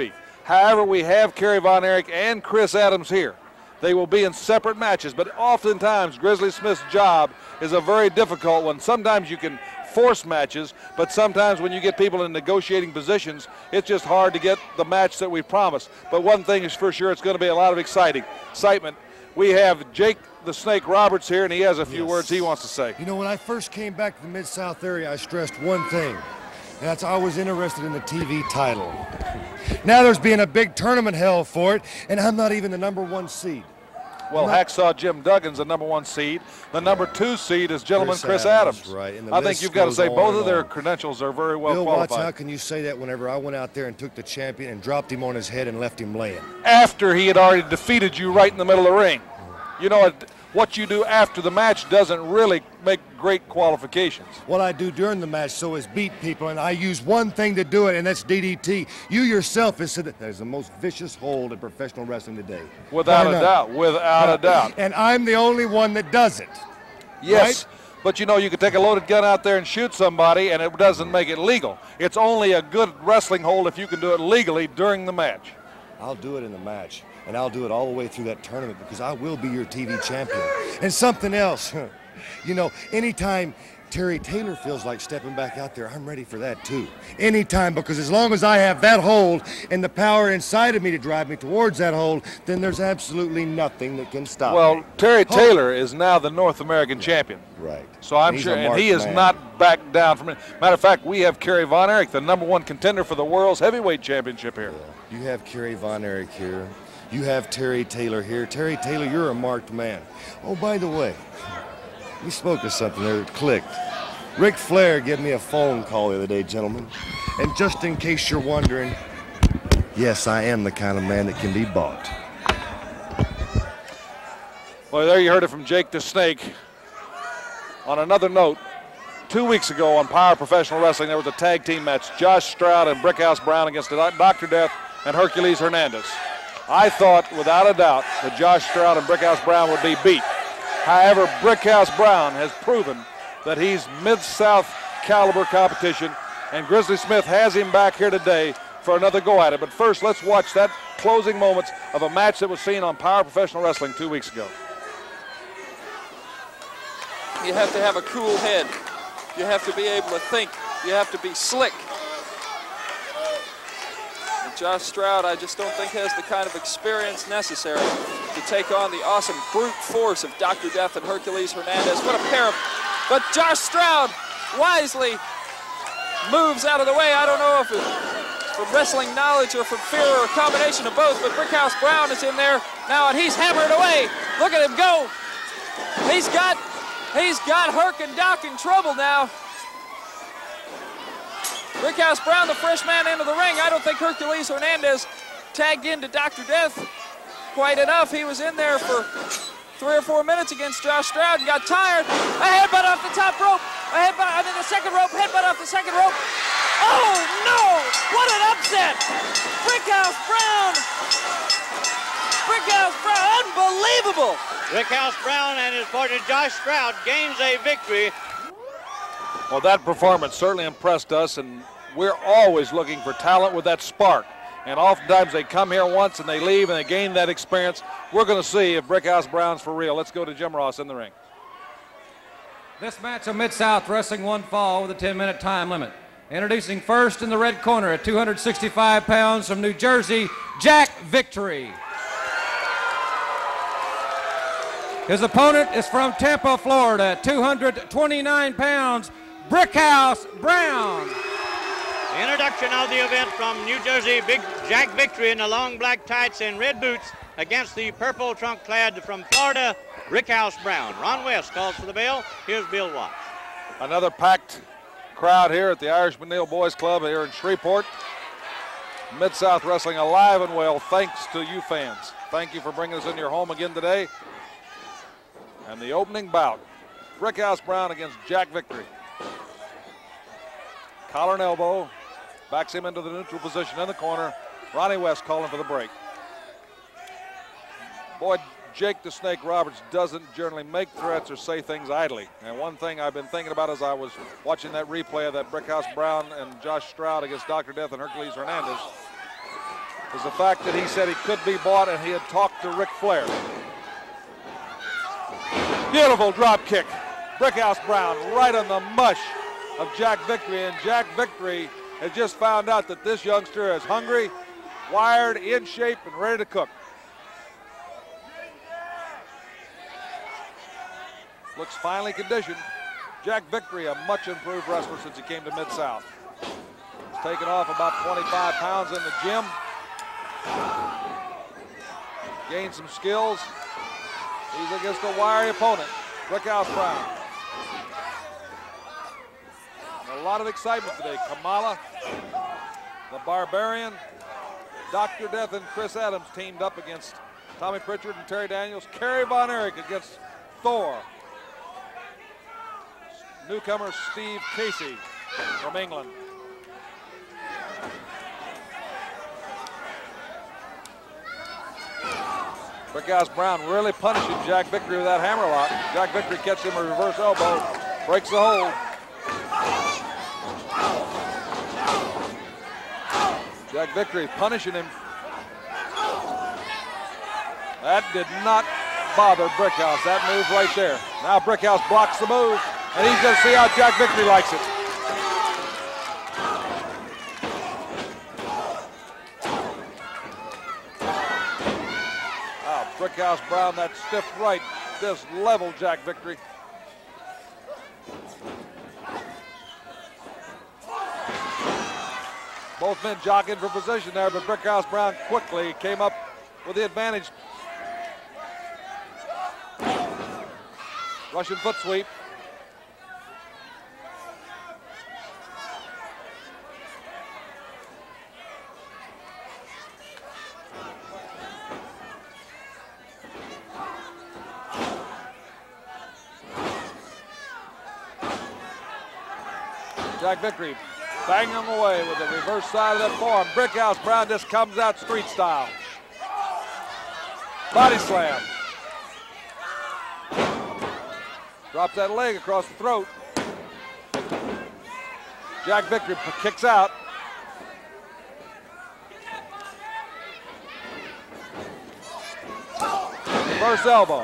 However, we have Kerry Von Erich and Chris Adams here. They will be in separate matches, but oftentimes Grizzly Smith's job is a very difficult one. Sometimes you can force matches, but sometimes when you get people in negotiating positions, it's just hard to get the match that we promised. But one thing is for sure, it's going to be a lot of excitement. We have Jake the Snake Roberts here, and he has a few words he wants to say. You know, when I first came back to the Mid-South area, I stressed one thing, and that's I was interested in the TV title. Now there's being a big tournament held for it, and I'm not even the #1 seed. Well, Hacksaw Jim Duggan's the #1 seed. The #2 seed is gentleman Chris Adams. Right. And I think you've got to say both of their credentials are very well Bill qualified. Watts, how can you say that whenever I went out there and took the champion and dropped him on his head and left him laying? After he had already defeated you right in the middle of the ring. You know, what you do after the match doesn't really make great qualifications. What I do during the match so is beat people, and I use one thing to do it, and that's DDT. You yourself have said that is the most vicious hold in professional wrestling today. Without a doubt, without a doubt. And I'm the only one that does it. Yes, right? but you know, you can take a loaded gun out there and shoot somebody, and it doesn't make it legal. It's only a good wrestling hold if you can do it legally during the match. I'll do it in the match, and I'll do it all the way through that tournament because I will be your TV champion. And something else, you know, anytime Terry Taylor feels like stepping back out there, I'm ready for that too. Anytime, because as long as I have that hold and the power inside of me to drive me towards that hold, then there's absolutely nothing that can stop me. Well, Terry Taylor is now the North American champion. Right. So I'm sure, and he is not backed down from it. Matter of fact, we have Kerry Von Erich, the #1 contender for the World's Heavyweight Championship here. Yeah. You have Kerry Von Erich here. You have Terry Taylor here. Terry Taylor, you're a marked man. Oh, by the way, we spoke of something there that clicked. Ric Flair gave me a phone call the other day, gentlemen. And just in case you're wondering, yes, I am the kind of man that can be bought. Well, there you heard it from Jake the Snake. On another note, 2 weeks ago on Power Professional Wrestling, there was a tag team match. Josh Stroud and Brickhouse Brown against Dr. Death and Hercules Hernandez. I thought, without a doubt, that Josh Stroud and Brickhouse Brown would be beat. However, Brickhouse Brown has proven that he's Mid-South caliber competition, and Grizzly Smith has him back here today for another go at it. But first, let's watch that closing moments of a match that was seen on Power Professional Wrestling 2 weeks ago. You have to have a cool head. You have to be able to think. You have to be slick. And Josh Stroud, I just don't think has the kind of experience necessary to take on the awesome brute force of Dr. Death and Hercules Hernandez. What a pair of... But Josh Stroud wisely moves out of the way. I don't know if it's from wrestling knowledge or from fear or a combination of both, but Brickhouse Brown is in there now, and he's hammering away. Look at him go. He's got Herc and Doc in trouble now. Brickhouse Brown, the fresh man into the ring. I don't think Hercules Hernandez tagged into Dr. Death quite enough. He was in there for 3 or 4 minutes against Josh Stroud and got tired. A headbutt off the top rope. A headbutt under the second rope. Headbutt off the second rope. Oh, no! What an upset! Brickhouse Brown! Brickhouse Brown, unbelievable! Brickhouse Brown and his partner Josh Stroud gains a victory. Well, that performance certainly impressed us, and we're always looking for talent with that spark. And oftentimes they come here once and they leave and they gain that experience. We're going to see if Brickhouse Brown's for real. Let's go to Jim Ross in the ring. This match of Mid-South Wrestling one fall with a 10-minute time limit. Introducing first in the red corner at 265 pounds from New Jersey, Jack Victory. His opponent is from Tampa, Florida at 229 pounds, Brickhouse Brown. The introduction of the event from New Jersey, Big Jack Victory in the long black tights and red boots against the purple trunk clad from Florida, Brickhouse Brown. Ron West calls for the bell. Here's Bill Watts. Another packed crowd here at the Irish McNeil Boys Club here in Shreveport. Mid-South Wrestling alive and well, thanks to you fans. Thank you for bringing us into your home again today. And the opening bout, Brickhouse Brown against Jack Victory. Collar and elbow, backs him into the neutral position in the corner. Ronnie West calling for the break. Boy, Jake the Snake Roberts doesn't generally make threats or say things idly. And one thing I've been thinking about as I was watching that replay of that Brickhouse Brown and Josh Stroud against Dr. Death and Hercules Hernandez, is the fact that he said he could be bought and he had talked to Ric Flair. Beautiful drop kick. Brickhouse Brown right on the mush of Jack Victory, and Jack Victory has just found out that this youngster is hungry, wired, in shape, and ready to cook. Looks finely conditioned. Jack Victory, a much improved wrestler since he came to Mid-South. He's taken off about 25 pounds in the gym. Gained some skills. He's against a wiry opponent, Brickhouse Brown. A lot of excitement today. Kamala, the Barbarian, Dr. Death and Chris Adams teamed up against Tommy Pritchard and Terry Daniels. Kerry Von Erich against Thor. Newcomer Steve Casey from England. Brickhouse Brown really punishing Jack Victory with that hammerlock. Jack Victory gets him a reverse elbow, breaks the hold. Jack Victory punishing him. That did not bother Brickhouse, that move right there. Now Brickhouse blocks the move, and he's going to see how Jack Victory likes it. Wow, Brickhouse Brown, that stiff right, just leveled Jack Victory. Both men jockeying for position there, but Brickhouse Brown quickly came up with the advantage. Russian foot sweep. Jack Victory banging him away with the reverse side of that forearm. Brickhouse Brown just comes out street style. Body slam. Drops that leg across the throat. Jack Victory kicks out. Reverse elbow.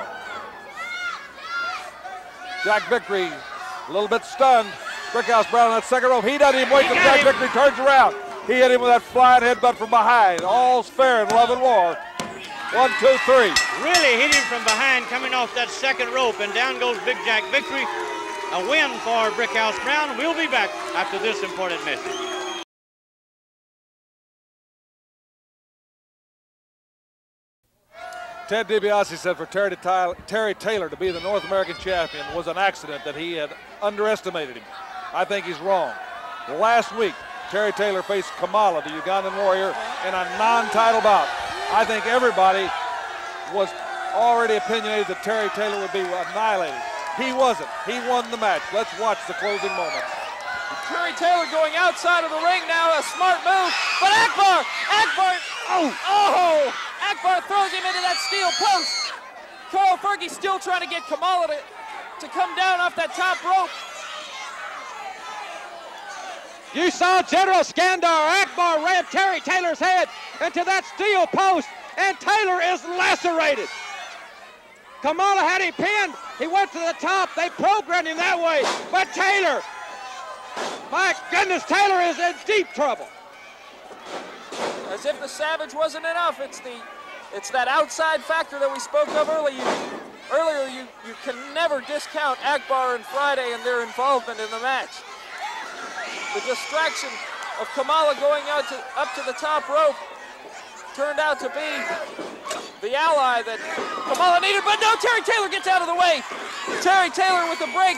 Jack Victory a little bit stunned. Brickhouse Brown on that second rope. He doesn't even wait till Jack Victory turns around. He hit him with that flying headbutt from behind. All's fair in love and war. 1, 2, 3. Really hit him from behind coming off that second rope, and down goes Big Jack Victory. A win for Brickhouse Brown. We'll be back after this important message. Ted DiBiase said for Terry Taylor to be the North American champion was an accident, that he had underestimated him. I think he's wrong. Last week, Terry Taylor faced Kamala, the Ugandan warrior, in a non-title bout. I think everybody was already opinionated that Terry Taylor would be annihilated. He wasn't. He won the match. Let's watch the closing moments. Terry Taylor going outside of the ring now, a smart move, but Akbar, Akbar throws him into that steel post. Carl Fergie still trying to get Kamala to come down off that top rope. You saw General Skandar Akbar ran Terry Taylor's head into that steel post, and Taylor is lacerated. Kamala had him pinned. He went to the top. They programmed him that way. But Taylor, my goodness, Taylor is in deep trouble. As if the Savage wasn't enough, it's that outside factor that we spoke of earlier. You can never discount Akbar and Friday and their involvement in the match. The distraction of Kamala going up to the top rope turned out to be the ally that Kamala needed, but no, Terry Taylor gets out of the way. Terry Taylor with the break.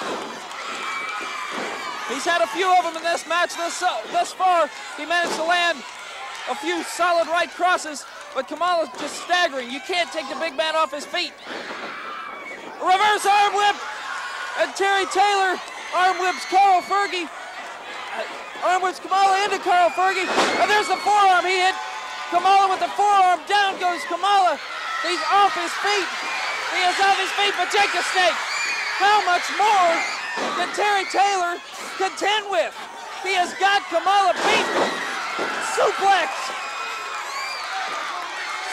He's had a few of them in this match thus far. He managed to land a few solid right crosses, but Kamala's just staggering. You can't take the big man off his feet. Reverse arm whip, and Terry Taylor arm whips Carl Fergie. Arm whips Kamala into Carl Fergie, and there's the forearm. He hit Kamala with the forearm. Down goes Kamala. He's off his feet. He is off his feet, but Jake the Snake. How much more can Terry Taylor contend with? He has got Kamala beat. Suplex.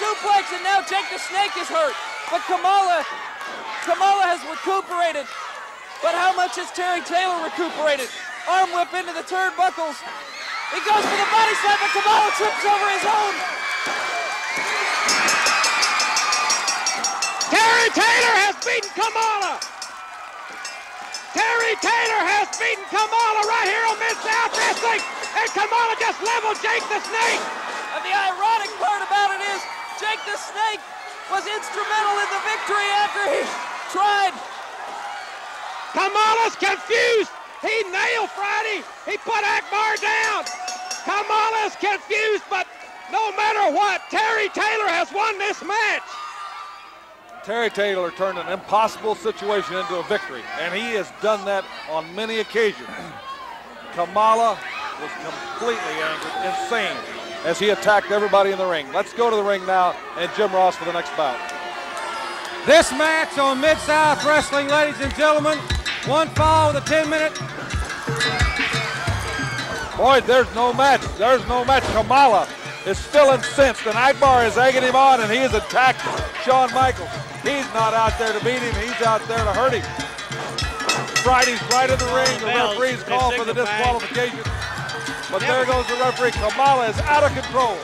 suplex, and now Jake the Snake is hurt. But Kamala has recuperated. But how much has Terry Taylor recuperated? Arm whip into the turnbuckles. He goes for the body slam, but Kamala trips over his own. Terry Taylor has beaten Kamala. Terry Taylor has beaten Kamala right here on Mid-South Wrestling. And Kamala just leveled Jake the Snake. And the ironic part about it is Jake the Snake was instrumental in the victory after he tried. Kamala's confused. He nailed Friday. He put Akbar down. Kamala's confused, but no matter what, Terry Taylor has won this match. Terry Taylor turned an impossible situation into a victory, and he has done that on many occasions. Kamala was completely angered, insane, as he attacked everybody in the ring. Let's go to the ring now, and Jim Ross for the next bout. This match on Mid-South Wrestling, ladies and gentlemen, one fall with a 10-minute. Boy, there's no match. There's no match. Kamala is still incensed, and Akbar is egging him on, and he is attacking Shawn Michaels. He's not out there to beat him. He's out there to hurt him. Friday's right in the ring. The referee's called for the disqualification. But there goes the referee. Kamala is out of control.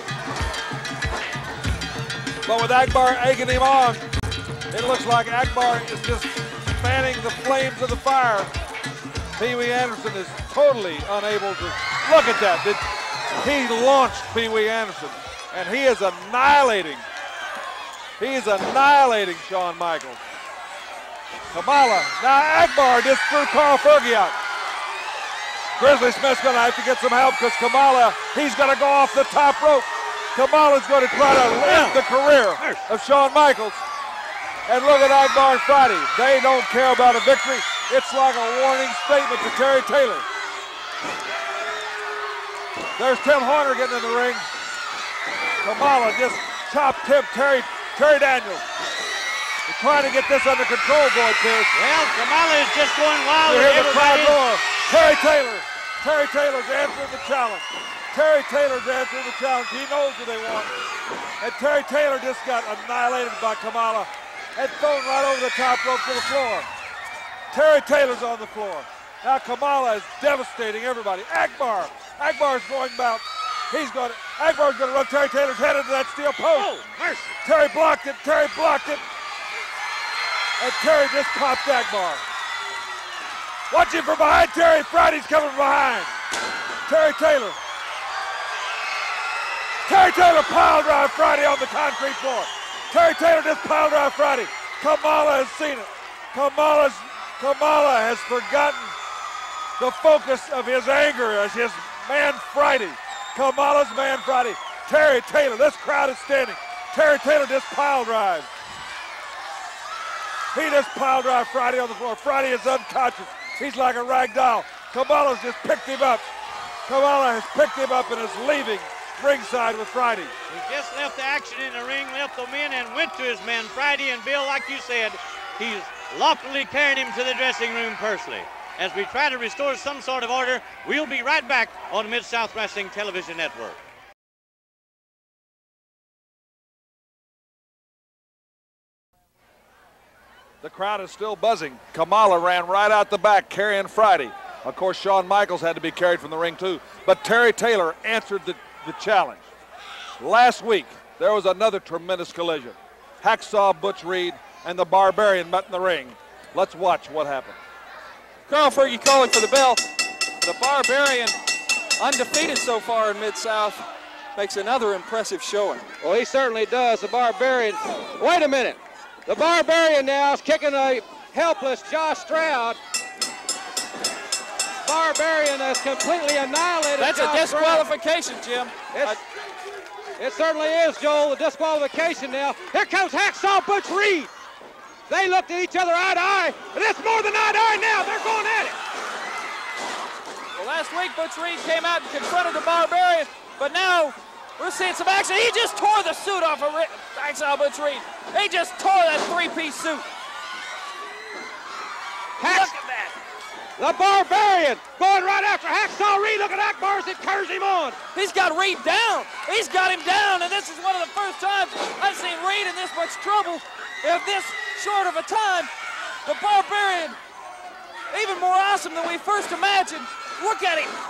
But with Akbar egging him on, it looks like Akbar is just fanning the flames of the fire. Pee Wee Anderson is totally unable to. Look at that. He launched Pee Wee Anderson, and he is annihilating. He's annihilating Shawn Michaels. Kamala. Now Akbar just threw Carl Fergie out. Grizzly Smith's going to have to get some help because Kamala, he's going to go off the top rope. Kamala's going to try to end the career of Shawn Michaels. And look at Akbar and Friday. They don't care about a victory. It's like a warning statement to Terry Taylor. There's Tim Horner getting in the ring. Kamala just chopped Terry Daniels. They're trying to get this under control, Boyd Pierce. Well, Kamala is just going wild. You hear the crowd roar. Terry Taylor's answering the challenge. Terry Taylor's answering the challenge. He knows what they want. And Terry Taylor just got annihilated by Kamala and thrown right over the top rope to the floor. Terry Taylor's on the floor. Now Kamala is devastating everybody. Akbar's going about. Akbar's going to run Terry Taylor's head into that steel post. Oh, mercy. Terry blocked it. And Terry just popped Akbar. Watching from behind Terry. Friday's coming from behind. Terry Taylor piled drive Friday on the concrete floor. Terry Taylor just piled drive Friday. Kamala has seen it. Kamala has forgotten the focus of his anger as his man Friday. Kamala's man Friday. Terry Taylor, this crowd is standing. Terry Taylor just pile drives. He just pile drive Friday on the floor. Friday is unconscious. He's like a rag doll. Kamala's just picked him up. Kamala has picked him up and is leaving ringside with Friday. He just left the action in the ring, left the men, and went to his man Friday. And Bill, like you said, he's loftily carried him to the dressing room personally. As we try to restore some sort of order, we'll be right back on Mid-South Wrestling Television Network. The crowd is still buzzing. Kamala ran right out the back carrying Friday. Of course, Shawn Michaels had to be carried from the ring too. But Terry Taylor answered the challenge. Last week, there was another tremendous collision. Hacksaw Butch Reed and the Barbarian met in the ring. Let's watch what happened. Carl Fergie calling for the bell. The Barbarian, undefeated so far in Mid-South, makes another impressive showing. Well, he certainly does, the Barbarian. Wait a minute. The Barbarian now is kicking a helpless Josh Stroud. Barbarian has completely annihilated That's Josh a disqualification, Jim. It certainly is, Joel, a disqualification now. Here comes Hacksaw Butch Reed. They looked at each other eye to eye, and it's more than eye to eye now. They're going at it. Well, last week, Butch Reed came out and confronted the Barbarian, but now we're seeing some action. He just tore the suit off of Hacksaw Butch Reed. He just tore that three-piece suit. Look at that. The Barbarian going right after Hacksaw Reed. Look at Akbar as it curves him on. He's got Reed down. He's got him down, and this is one of the first times I've seen Reed in this much trouble in this short of a time. The Barbarian, even more awesome than we first imagined. Look at him.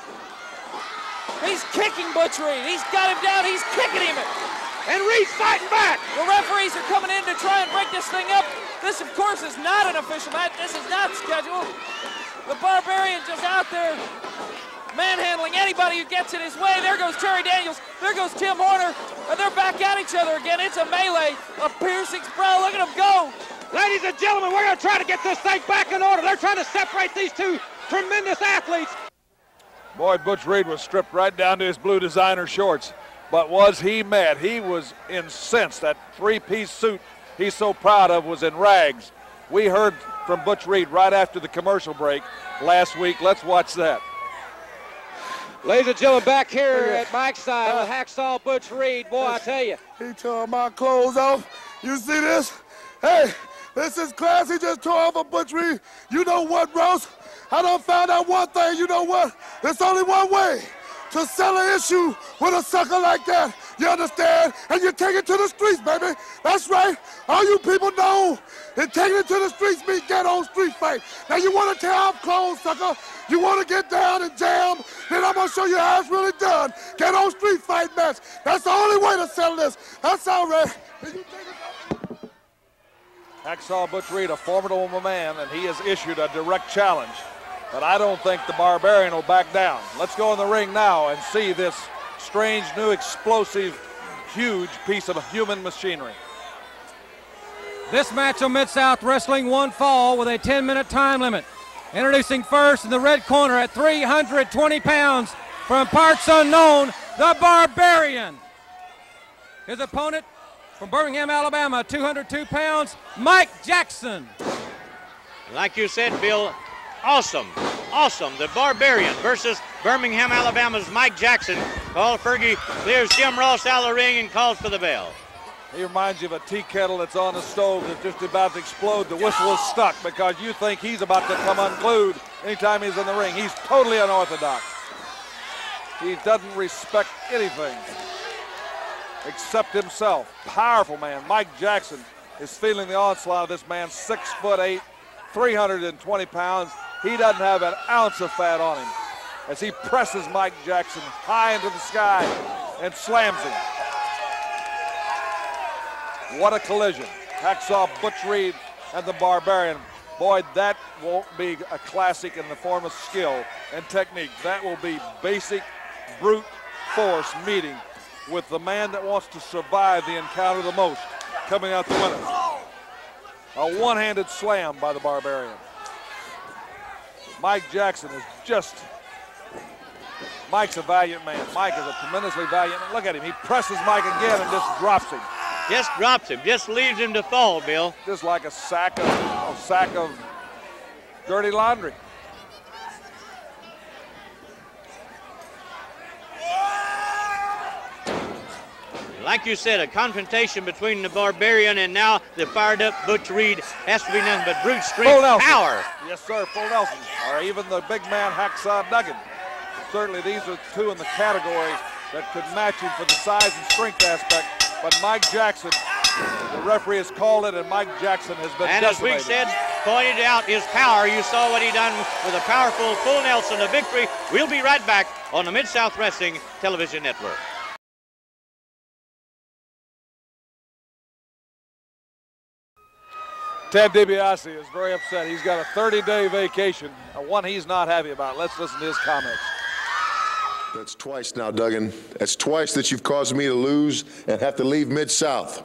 He's kicking Butch Reed. He's got him down. He's kicking him. And Reed's fighting back. The referees are coming in to try and break this thing up. This, of course, is not an official match. This is not scheduled. The Barbarian just out there manhandling anybody who gets in his way. There goes Terry Daniels. There goes Tim Horner. And they're back at each other again. It's a melee, a piercing sprawl. Look at them go. Ladies and gentlemen, we're going to try to get this thing back in order. They're trying to separate these two tremendous athletes. Boy, Butch Reed was stripped right down to his blue designer shorts. But was he mad? He was incensed. That three-piece suit he's so proud of was in rags. We heard from Butch Reed right after the commercial break last week. Let's watch that. Ladies and gentlemen, back here at Mike's side with Hacksaw Butch Reed. Boy, I tell you. He tore my clothes off. You see this? Hey, this is class. He just tore off a Butch Reed. You know what, Rose? I done found out one thing. You know what? There's only one way to sell an issue with a sucker like that. You understand? And you take it to the streets, baby. That's right. All you people know that taking it to the streets means get on street fight. Now you want to tear off clothes, sucker. You want to get down and jam, then I'm going to show you how it's really done. Get on street fight match. That's the only way to settle this. That's all right. Hacksaw Butch Reed, a formidable man, and he has issued a direct challenge. But I don't think the Barbarian will back down. Let's go in the ring now and see this strange, new, explosive, huge piece of human machinery. This match on Mid-South Wrestling, one fall with a 10-minute time limit. Introducing first in the red corner at 320 pounds from parts unknown, the Barbarian. His opponent from Birmingham, Alabama, 202 pounds, Mike Jackson. Like you said, Bill, awesome. The Barbarian versus Birmingham, Alabama's Mike Jackson. Paul Fergie clears Jim Ross out of the ring and calls for the bell. He reminds you of a tea kettle that's on the stove that's just about to explode. The whistle is stuck because you think he's about to come unglued anytime he's in the ring. He's totally unorthodox. He doesn't respect anything except himself. Powerful man. Mike Jackson is feeling the onslaught of this man, 6'8", 320 pounds. He doesn't have an ounce of fat on him as he presses Mike Jackson high into the sky and slams him. What a collision. Hacksaw Butch Reed and the Barbarian. Boy, that won't be a classic in the form of skill and technique. That will be basic brute force meeting with the man that wants to survive the encounter the most coming out the winner. A one-handed slam by the Barbarian. Mike Jackson is just, Mike's a valiant man. Mike is a tremendously valiant man. Look at him, he presses Mike again and just drops him. Just drops him, just leaves him to fall, Bill. Just like a sack of dirty laundry. Like you said, a confrontation between the Barbarian and now the fired up Butch Reed has to be nothing but brute strength, power. Yes, sir, full Nelson, or even the big man Hacksaw Duggan. Certainly these are two in the category that could match him for the size and strength aspect. But Mike Jackson, the referee has called it, and Mike Jackson has been decimated. And as we said, pointed out his power. You saw what he done with a powerful full Nelson, a victory. We'll be right back on the Mid-South Wrestling Television Network. Ted DiBiase is very upset. He's got a 30-day vacation, one he's not happy about. Let's listen to his comments. That's twice now, Duggan. That's twice that you've caused me to lose and have to leave Mid-South.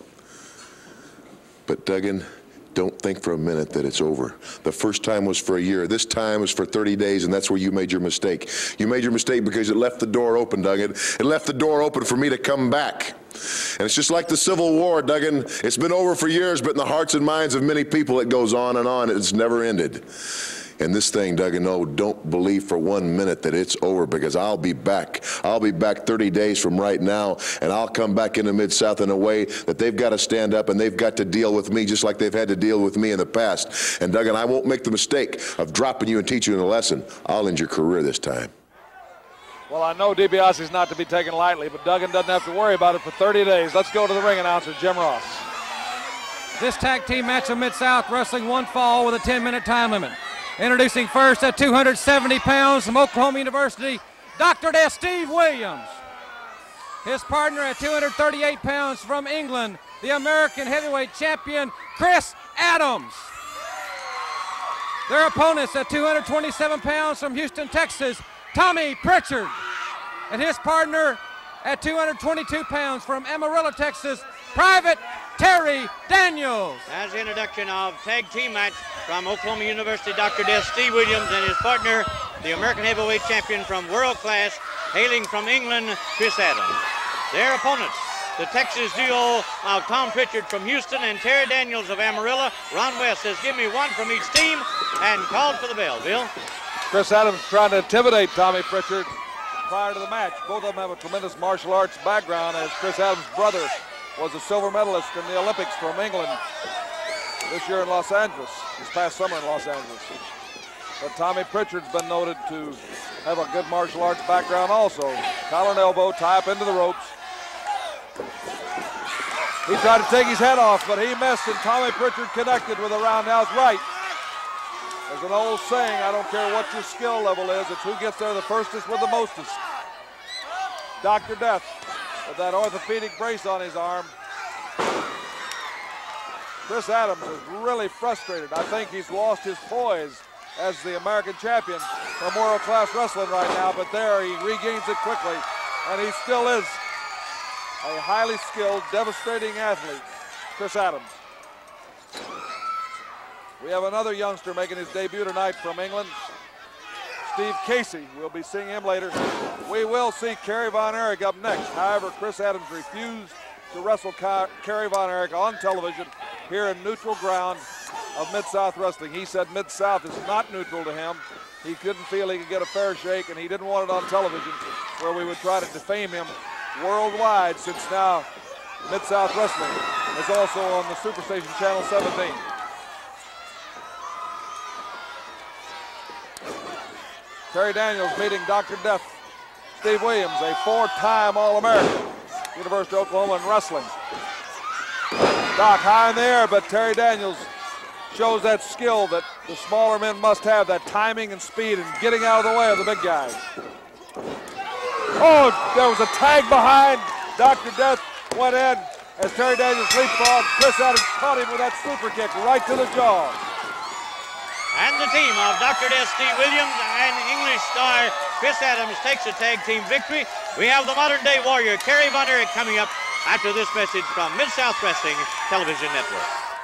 But Duggan, don't think for a minute that it's over. The first time was for a year. This time was for 30 days, and that's where you made your mistake. You made your mistake because it left the door open, Duggan. It left the door open for me to come back. And it's just like the Civil War, Duggan. It's been over for years, but in the hearts and minds of many people, it goes on and on. It's never ended. in this thing, Duggan. No, don't believe for 1 minute that it's over, because I'll be back. I'll be back 30 days from right now, and I'll come back into Mid-South in a way that they've got to stand up and they've got to deal with me just like they've had to deal with me in the past. And Duggan, I won't make the mistake of dropping you and teaching you a lesson. I'll end your career this time. Well, I know DiBiase's not to be taken lightly, but Duggan doesn't have to worry about it for 30 days. Let's go to the ring announcer, Jim Ross. This tag team match of Mid-South Wrestling, one fall with a 10-minute time limit. Introducing first at 270 pounds from Oklahoma University, Dr. Death Steve Williams. His partner at 238 pounds from England, the American heavyweight champion, Chris Adams. Their opponents at 227 pounds from Houston, Texas, Tommy Pritchard. And his partner at 222 pounds from Amarillo, Texas, Private Terry Daniels. As the introduction of tag team match from Oklahoma University, Dr. Death Steve Williams and his partner, the American heavyweight champion from World Class, hailing from England, Chris Adams. Their opponents, the Texas duo of Tom Pritchard from Houston and Terry Daniels of Amarillo. Ron West says, give me one from each team, and called for the bell. Bill? Chris Adams trying to intimidate Tommy Pritchard prior to the match. Both of them have a tremendous martial arts background, as Chris Adams' brother was a silver medalist in the Olympics from England this year in Los Angeles, this past summer in Los Angeles. But Tommy Pritchard's been noted to have a good martial arts background also. Collar and elbow, tie up into the ropes. He tried to take his head off, but he missed, and Tommy Pritchard connected with a roundhouse right. There's an old saying, I don't care what your skill level is, it's who gets there the firstest with the mostest. Dr. Death with that orthopedic brace on his arm. Chris Adams is really frustrated. I think he's lost his poise as the American champion from World Class Wrestling right now, but there he regains it quickly, and he still is a highly skilled, devastating athlete, Chris Adams. We have another youngster making his debut tonight from England, Steve Casey. We'll be seeing him later. We will see Kerry Von Erich up next. However, Chris Adams refused to wrestle Kerry Von Erich on television here in neutral ground of Mid-South Wrestling. He said Mid-South is not neutral to him. He couldn't feel he could get a fair shake, and he didn't want it on television where we would try to defame him worldwide, since now Mid-South Wrestling is also on the Superstation Channel 17. Terry Daniels meeting Dr. Death Steve Williams, a four-time All-American, University of Oklahoma in wrestling. Doc high in the air, but Terry Daniels shows that skill that the smaller men must have, that timing and speed and getting out of the way of the big guys. Oh, there was a tag behind. Dr. Death went in as Terry Daniels leapfrogged. Chris Adams caught him with that super kick right to the jaw. And the team of Dr. Death Steve Williams and English star Chris Adams takes a tag team victory. We have the modern-day warrior, Kerry Von Erich, coming up after this message from Mid-South Wrestling Television Network.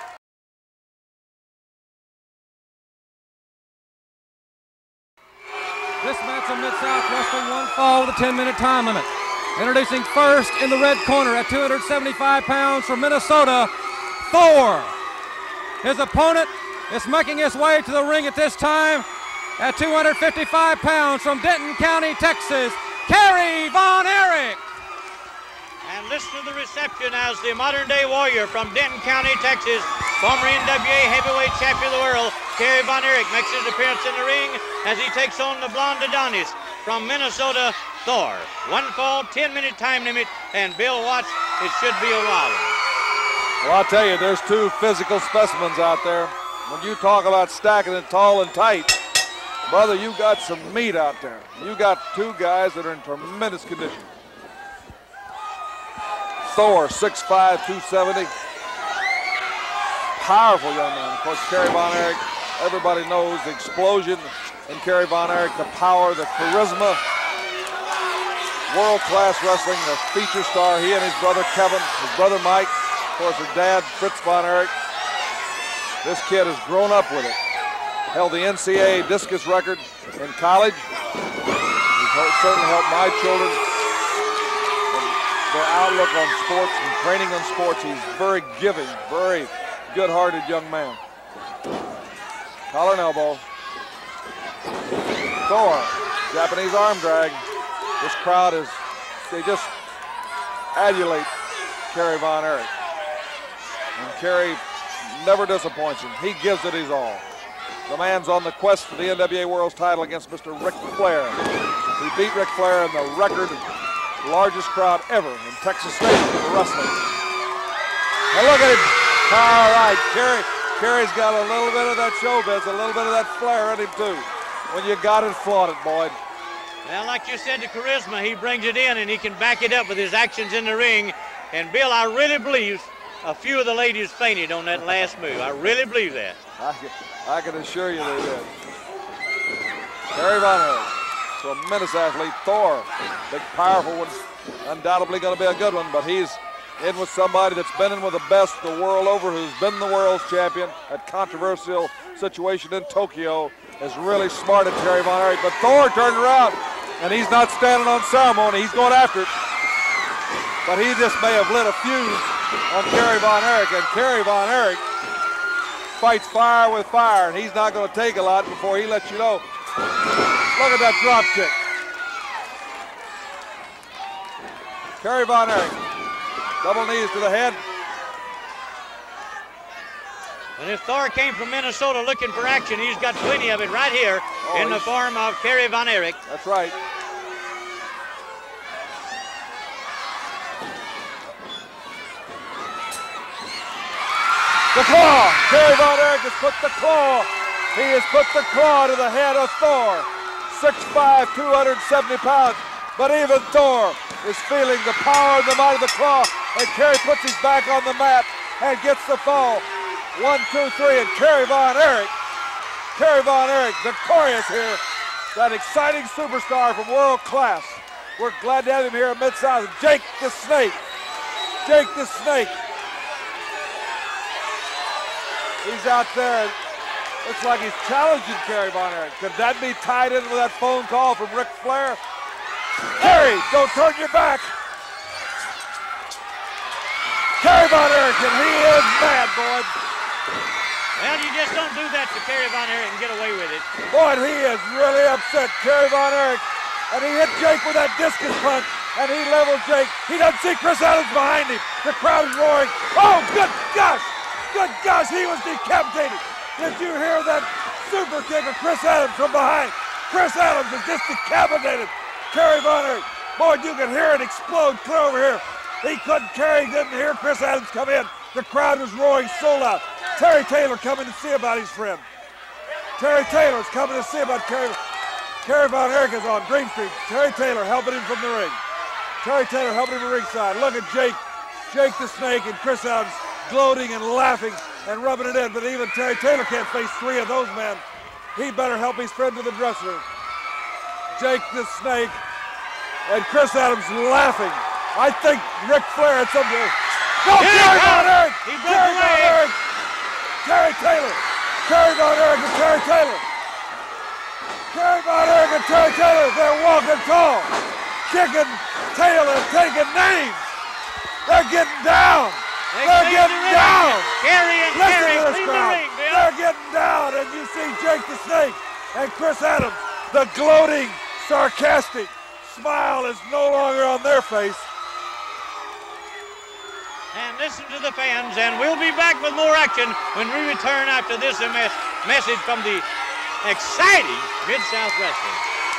This match of Mid-South Wrestling, one fall with a 10-minute time limit. Introducing first in the red corner at 275 pounds from Minnesota, Thor. His opponent is making his way to the ring at this time at 255 pounds from Denton County, Texas, Kerry Von Erich. And listen to the reception as the modern-day warrior from Denton County, Texas, former NWA heavyweight champion of the world, Kerry Von Erich, makes his appearance in the ring as he takes on the blonde Adonis from Minnesota, Thor. One fall, 10-minute time limit, and Bill Watts, it should be a while. Well, I'll tell you, there's two physical specimens out there. When you talk about stacking it tall and tight, brother, you got some meat out there. You got two guys that are in tremendous condition. Thor, 6'5", 270. Powerful young man. Of course, Kerry Von Erich, everybody knows the explosion in Kerry Von Erich, the power, the charisma. World-class wrestling, the feature star. He and his brother Kevin, his brother Mike, of course, his dad, Fritz Von Erich. This kid has grown up with it. Held the NCAA discus record in college. He's certainly helped my children in their outlook on sports and training on sports. He's very giving, very good-hearted young man. Collar and elbow. Thor, Japanese arm drag. This crowd they just adulate Kerry Von Erich. And Kerry never disappoints him. He gives it his all. The man's on the quest for the NWA World's title against Mr. Ric Flair. He beat Ric Flair in the record largest crowd ever in Texas Stadium for wrestling. And look at him. All right, Kerry's got a little bit of that showbiz, a little bit of that flair in him too. When you got it, flaunt it, Boyd. Well, like you said, the charisma, he brings it in and he can back it up with his actions in the ring. And Bill, I really believe a few of the ladies fainted on that last move. I really believe that. I can assure you they did. Kerry Von Erich, tremendous athlete. Thor, big, powerful one, undoubtedly going to be a good one, but he's in with somebody that's been in with the best the world over, who's been the world's champion. That controversial situation in Tokyo has really smarted Kerry Von Erich, but Thor turned around, and he's not standing on ceremony. He's going after it, but he just may have lit a fuse on Kerry Von Erich, and Kerry Von Erich fights fire with fire, and he's not going to take a lot before he lets you know. Look at that drop kick. Kerry Von Erich, double knees to the head. And if Thor came from Minnesota looking for action, he's got plenty of it right here in the form of Kerry Von Erich. That's right. The claw. Kerry Von Erich has put the claw. He has put the claw to the head of Thor. 6'5", 270 pounds. But even Thor is feeling the power and the might of the claw. And Kerry puts his back on the mat and gets the fall. 1, 2, 3, and Kerry Von Erich victorious here. That exciting superstar from world class. We're glad to have him here at Mid-South. Jake the Snake. Jake the Snake. He's out there. Looks like he's challenging Kerry Von Erich. Could that be tied in with that phone call from Ric Flair? Kerry, don't turn your back. Kerry Von Erich, and he is mad, Boyd. Well, you just don't do that to Kerry Von Erich and get away with it. Boyd, he is really upset, Kerry Von Erich. And he hit Jake with that discus punch, and he leveled Jake. He doesn't see Chris Adams behind him. The crowd is roaring. Oh, good gosh! Good gosh, he was decapitated. Did you hear that super kick of Chris Adams from behind? Chris Adams is just decapitated Kerry Von Erich. Boy, you can hear it explode clear over here. Kerry didn't hear Chris Adams come in. The crowd was roaring so loud. Terry Taylor coming to see about his friend. Terry Taylor's coming to see about Kerry. Kerry Von Erich is on Green Street. Terry Taylor helping him from the ring. Terry Taylor helping him from ringside. Look at Jake the Snake and Chris Adams gloating and laughing and rubbing it in, but even Terry Taylor can't face 3 of those men. He better help his friend to the dressing room. Jake the Snake and Chris Adams laughing. I think Ric Flair had something to do. Go, Kerry Von Erich! Kerry Von Erich! Terry Taylor! Kerry Von Erich and Terry Taylor! Kerry Von Erich and Terry Taylor, they're walking tall, kicking tail and taking names. They're getting down. They're getting down. Kerry and Kerry clean the ring, Bill. They're getting down, and you see Jake the Snake and Chris Adams. The gloating, sarcastic smile is no longer on their face. And listen to the fans, and we'll be back with more action when we return after this message from the exciting Mid-South Wrestling.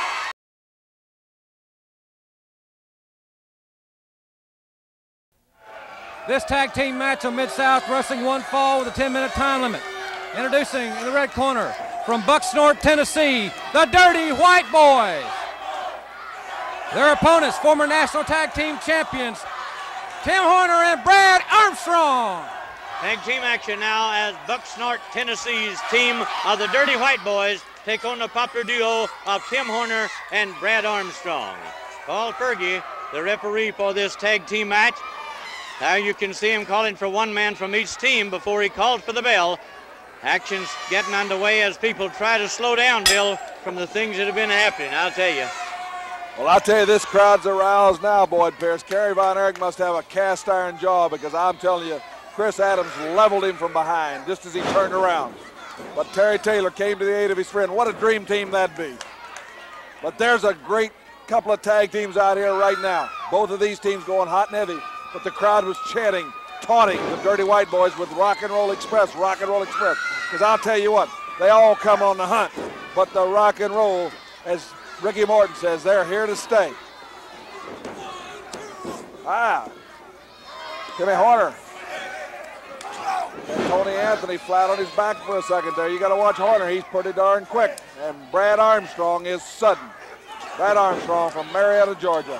This tag team match on Mid-South Wrestling, one fall with a 10-minute time limit. Introducing in the red corner from Bucksnort, Tennessee, the Dirty White Boys. Their opponents, former national tag team champions, Tim Horner and Brad Armstrong. Tag team action now as Bucksnort, Tennessee's team of the Dirty White Boys take on the popular duo of Tim Horner and Brad Armstrong. Paul Fergie, the referee for this tag team match. Now you can see him calling for one man from each team before he called for the bell. Action's getting underway as people try to slow down, Bill, from the things that have been happening, I'll tell you. Well, I'll tell you, this crowd's aroused now, Boyd Pierce. Kerry Von Erich must have a cast iron jaw, because I'm telling you, Chris Adams leveled him from behind just as he turned around. But Terry Taylor came to the aid of his friend. What a dream team that'd be. But there's a great couple of tag teams out here right now. Both of these teams going hot and heavy. But the crowd was chanting, taunting the Dirty White Boys with Rock and Roll Express, Rock and Roll Express. Because I'll tell you what, they all come on the hunt. But the Rock and Roll, as Ricky Morton says, they're here to stay. Timmy Horner. And Tony Anthony flat on his back for a second there. You got to watch Horner. He's pretty darn quick. And Brad Armstrong is sudden. Brad Armstrong from Marietta, Georgia.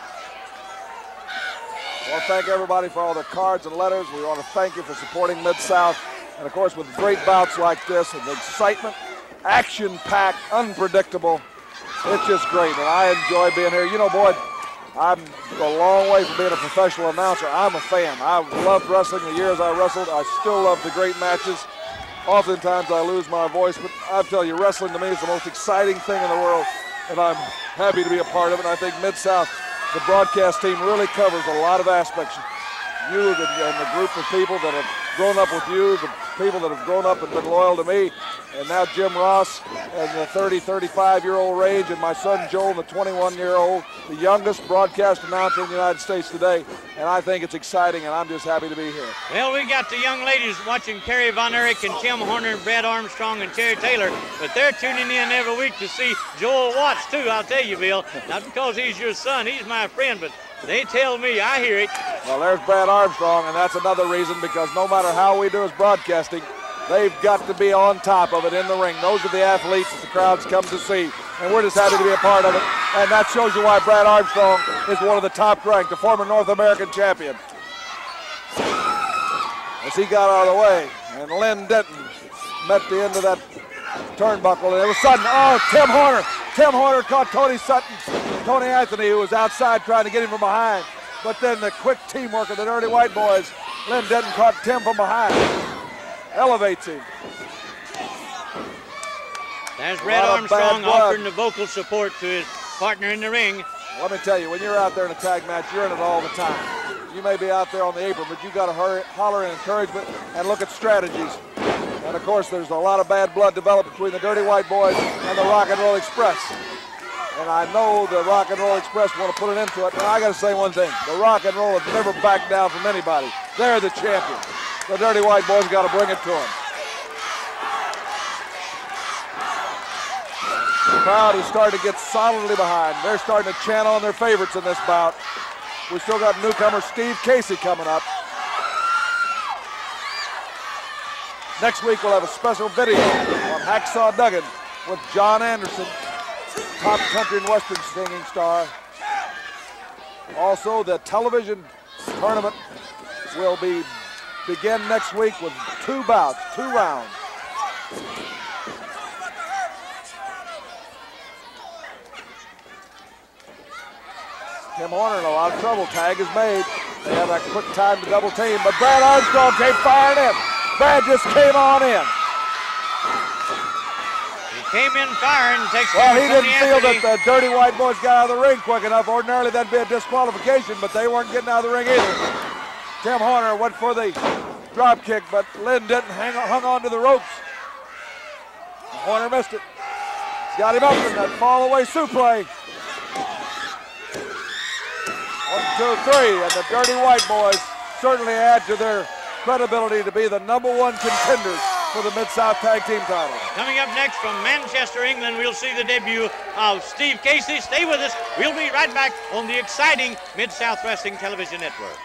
I want to thank everybody for all their cards and letters. We want to thank you for supporting Mid-South. And, of course, with great bouts like this and the excitement, action-packed, unpredictable, it's just great. And I enjoy being here. You know, Boyd, I'm a long way from being a professional announcer. I'm a fan. I've loved wrestling the years I wrestled. I still love the great matches. Oftentimes I lose my voice, but I tell you, wrestling to me is the most exciting thing in the world, and I'm happy to be a part of it. And I think Mid-South, the broadcast team, really covers a lot of aspects. You and the group of people that have grown up with you, the people that have grown up and been loyal to me, and now Jim Ross and the 30, 35-year-old Rage, and my son Joel, the 21-year-old, the youngest broadcast announcer in the United States today. And I think it's exciting, and I'm just happy to be here. Well, we got the young ladies watching Kerry Von Erich and Tim Horner and Brad Armstrong and Terry Taylor, but they're tuning in every week to see Joel Watts, too, I'll tell you, Bill. Not because he's your son, he's my friend, but they tell me, I hear it. Well, there's Brad Armstrong, and that's another reason, because no matter how we do as broadcasting, they've got to be on top of it in the ring. Those are the athletes that the crowds come to see, and we're just happy to be a part of it. And that shows you why Brad Armstrong is one of the top ranked, the former North American champion. As he got out of the way, and Lynn Denton met the end of that turnbuckle, and it was Sutton. Oh, Tim Horner. Tim Horner caught Tony Sutton. Tony Anthony, who was outside trying to get him from behind. But then the quick teamwork of the Dirty White Boys, Lynn Denton caught Tim from behind. Elevates him. There's Brad Armstrong offering the vocal support to his partner in the ring. Let me tell you, when you're out there in a tag match, you're in it all the time. You may be out there on the apron, but you got to holler in encouragement and look at strategies. And of course, there's a lot of bad blood developed between the Dirty White Boys and the Rock and Roll Express. And I know the Rock and Roll Express want to put it into it. And I got to say one thing: the Rock and Roll have never backed down from anybody. They're the champion. The Dirty White Boys got to bring it to them. The crowd is starting to get solidly behind. They're starting to chant on their favorites in this bout. We still got newcomer Steve Casey coming up. Next week we'll have a special video on Hacksaw Duggan with John Anderson, top country and western singing star. Also, the television tournament will begin next week with 2 bouts, 2 rounds. Tim Horner in a lot of trouble. Tag is made. They have that quick time to double team, but Brad Armstrong came firing in. Brad just came on in. He came in firing. Well, he didn't feel that the Dirty White Boys got out of the ring quick enough. Ordinarily, that'd be a disqualification, but they weren't getting out of the ring either. Tim Horner went for the drop kick, but Lynn Denton hung on to the ropes. Horner missed it. He's got him up in that fall away suplex. 1, 2, 3, and the Dirty White Boys certainly add to their credibility to be the #1 contenders for the Mid-South Tag Team title. Coming up next from Manchester, England, we'll see the debut of Steve Casey. Stay with us. We'll be right back on the exciting Mid-South Wrestling Television Network.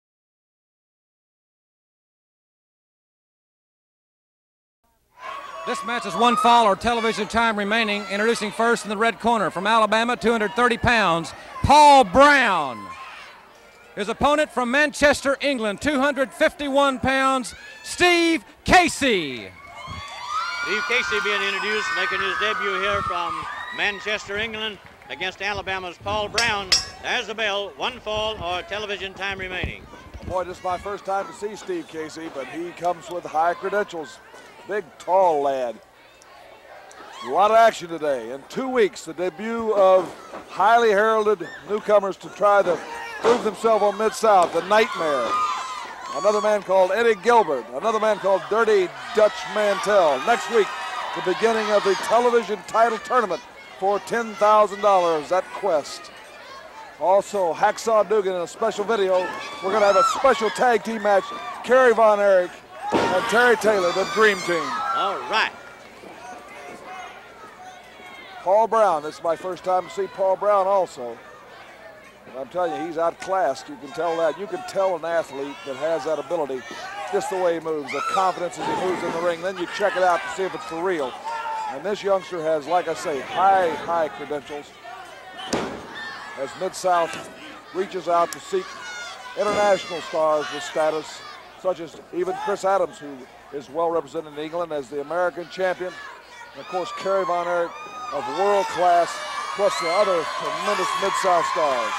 This match is 1 fall or television time remaining. Introducing first in the red corner from Alabama, 230 pounds, Paul Brown. His opponent from Manchester, England, 251 pounds, Steve Casey. Steve Casey being introduced, making his debut here from Manchester, England, against Alabama's Paul Brown. There's the bell, 1 fall or television time remaining. Boy, this is my first time to see Steve Casey, but he comes with high credentials. Big, tall lad. A lot of action today. In 2 weeks, the debut of highly heralded newcomers to try to prove themselves on Mid-South, the Nightmare. another man called Eddie Gilbert, another man called Dirty Dutch Mantell. Next week, the beginning of the television title tournament for $10,000 at Quest. Also, Hacksaw Dugan in a special video. We're going to have a special tag team match. Kerry Von Erich and Terry Taylor, the Dream Team. All right. Paul Brown. This is my first time to see Paul Brown also. I'm telling you, he's outclassed. You can tell that. You can tell an athlete that has that ability just the way he moves, the confidence as he moves in the ring. Then you check it out to see if it's for real. And this youngster has, like I say, high credentials. As Mid-South reaches out to seek international stars with status, such as even Chris Adams, who is well represented in England as the American champion. And of course, Kerry Von Erich of world class, plus the other tremendous Mid-South stars.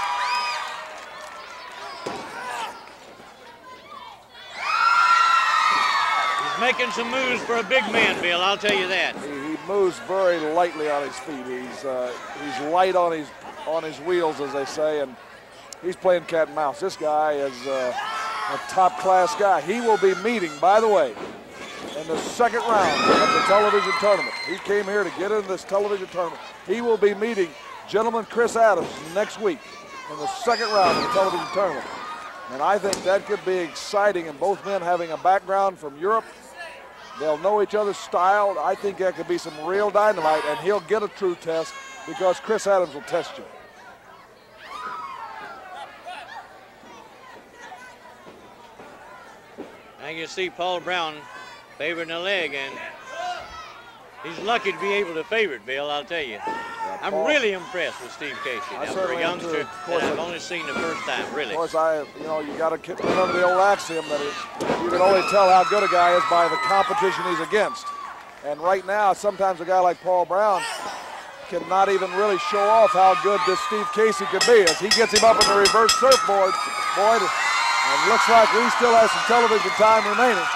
He's making some moves for a big man, Bill, I'll tell you that. He moves very lightly on his feet. He's light on his wheels, as they say, and he's playing cat and mouse. This guy is a top-class guy. He will be meeting, by the way, in the second round of the television tournament. He came here to get into this television tournament. He will be meeting gentleman Chris Adams next week in the second round of the television tournament. And I think that could be exciting, and both men having a background from Europe. They'll know each other's style. I think that could be some real dynamite, and he'll get a true test because Chris Adams will test you. Now you see Paul Brown favoring the leg, and he's lucky to be able to favor it, Bill, I'll tell you. Yeah, I'm really impressed with Steve Casey. Now, for a youngster that I've only seen the first time, really. Of course, you got to remember the old axiom that you can only tell how good a guy is by the competition he's against. And right now, sometimes a guy like Paul Brown cannot even really show off how good this Steve Casey could be as he gets him up in the reverse surfboard. Boy, and looks like we still have some television time remaining.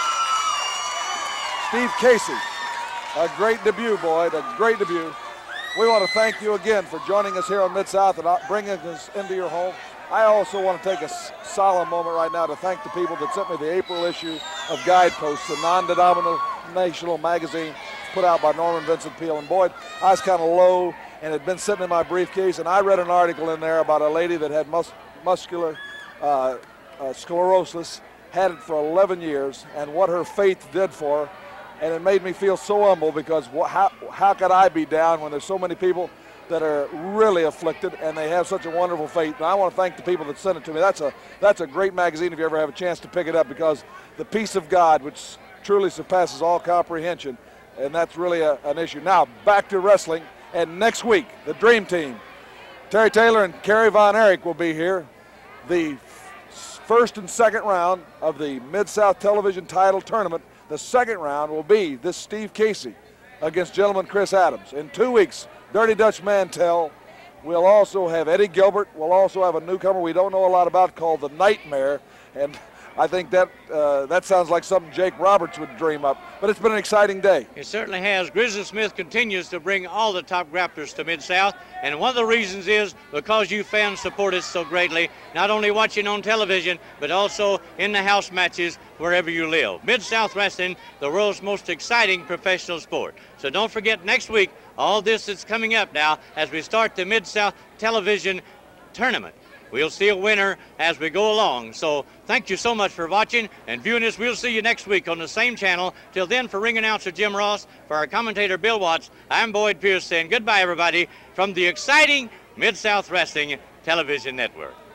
Steve Casey, a great debut, Boyd, a great debut. We want to thank you again for joining us here on Mid-South and bringing us into your home. I also want to take a solemn moment right now to thank the people that sent me the April issue of Guideposts, the non-denominational magazine put out by Norman Vincent Peale. And Boyd, I was kind of low and had been sitting in my briefcase, and I read an article in there about a lady that had muscular sclerosis, had it for 11 years, and what her faith did for her. And it made me feel so humble because how could I be down when there's so many people that are really afflicted and they have such a wonderful faith. And I want to thank the people that sent it to me. That's a great magazine if you ever have a chance to pick it up, because the peace of God, which truly surpasses all comprehension, and that's really an issue. Now, back to wrestling, and next week, the Dream Team. Terry Taylor and Kerry Von Erich will be here. The first and second round of the Mid-South Television Title Tournament. The second round will be this Steve Casey against gentleman Chris Adams. In 2 weeks, Dirty Dutch Mantell. We'll also have Eddie Gilbert. We'll also have a newcomer we don't know a lot about called the Nightmare. And I think that sounds like something Jake Roberts would dream up. But it's been an exciting day. It certainly has. Grizzly Smith continues to bring all the top grapplers to Mid-South. And one of the reasons is because you fans support us so greatly, not only watching on television, but also in the house matches wherever you live. Mid-South Wrestling, the world's most exciting professional sport. So don't forget next week, all this that's coming up now as we start the Mid-South Television Tournament. We'll see a winner as we go along. So thank you so much for watching and viewing us. We'll see you next week on the same channel. Till then, for ring announcer Jim Ross, for our commentator Bill Watts, I'm Boyd Pierce saying goodbye, everybody, from the exciting Mid-South Wrestling Television Network.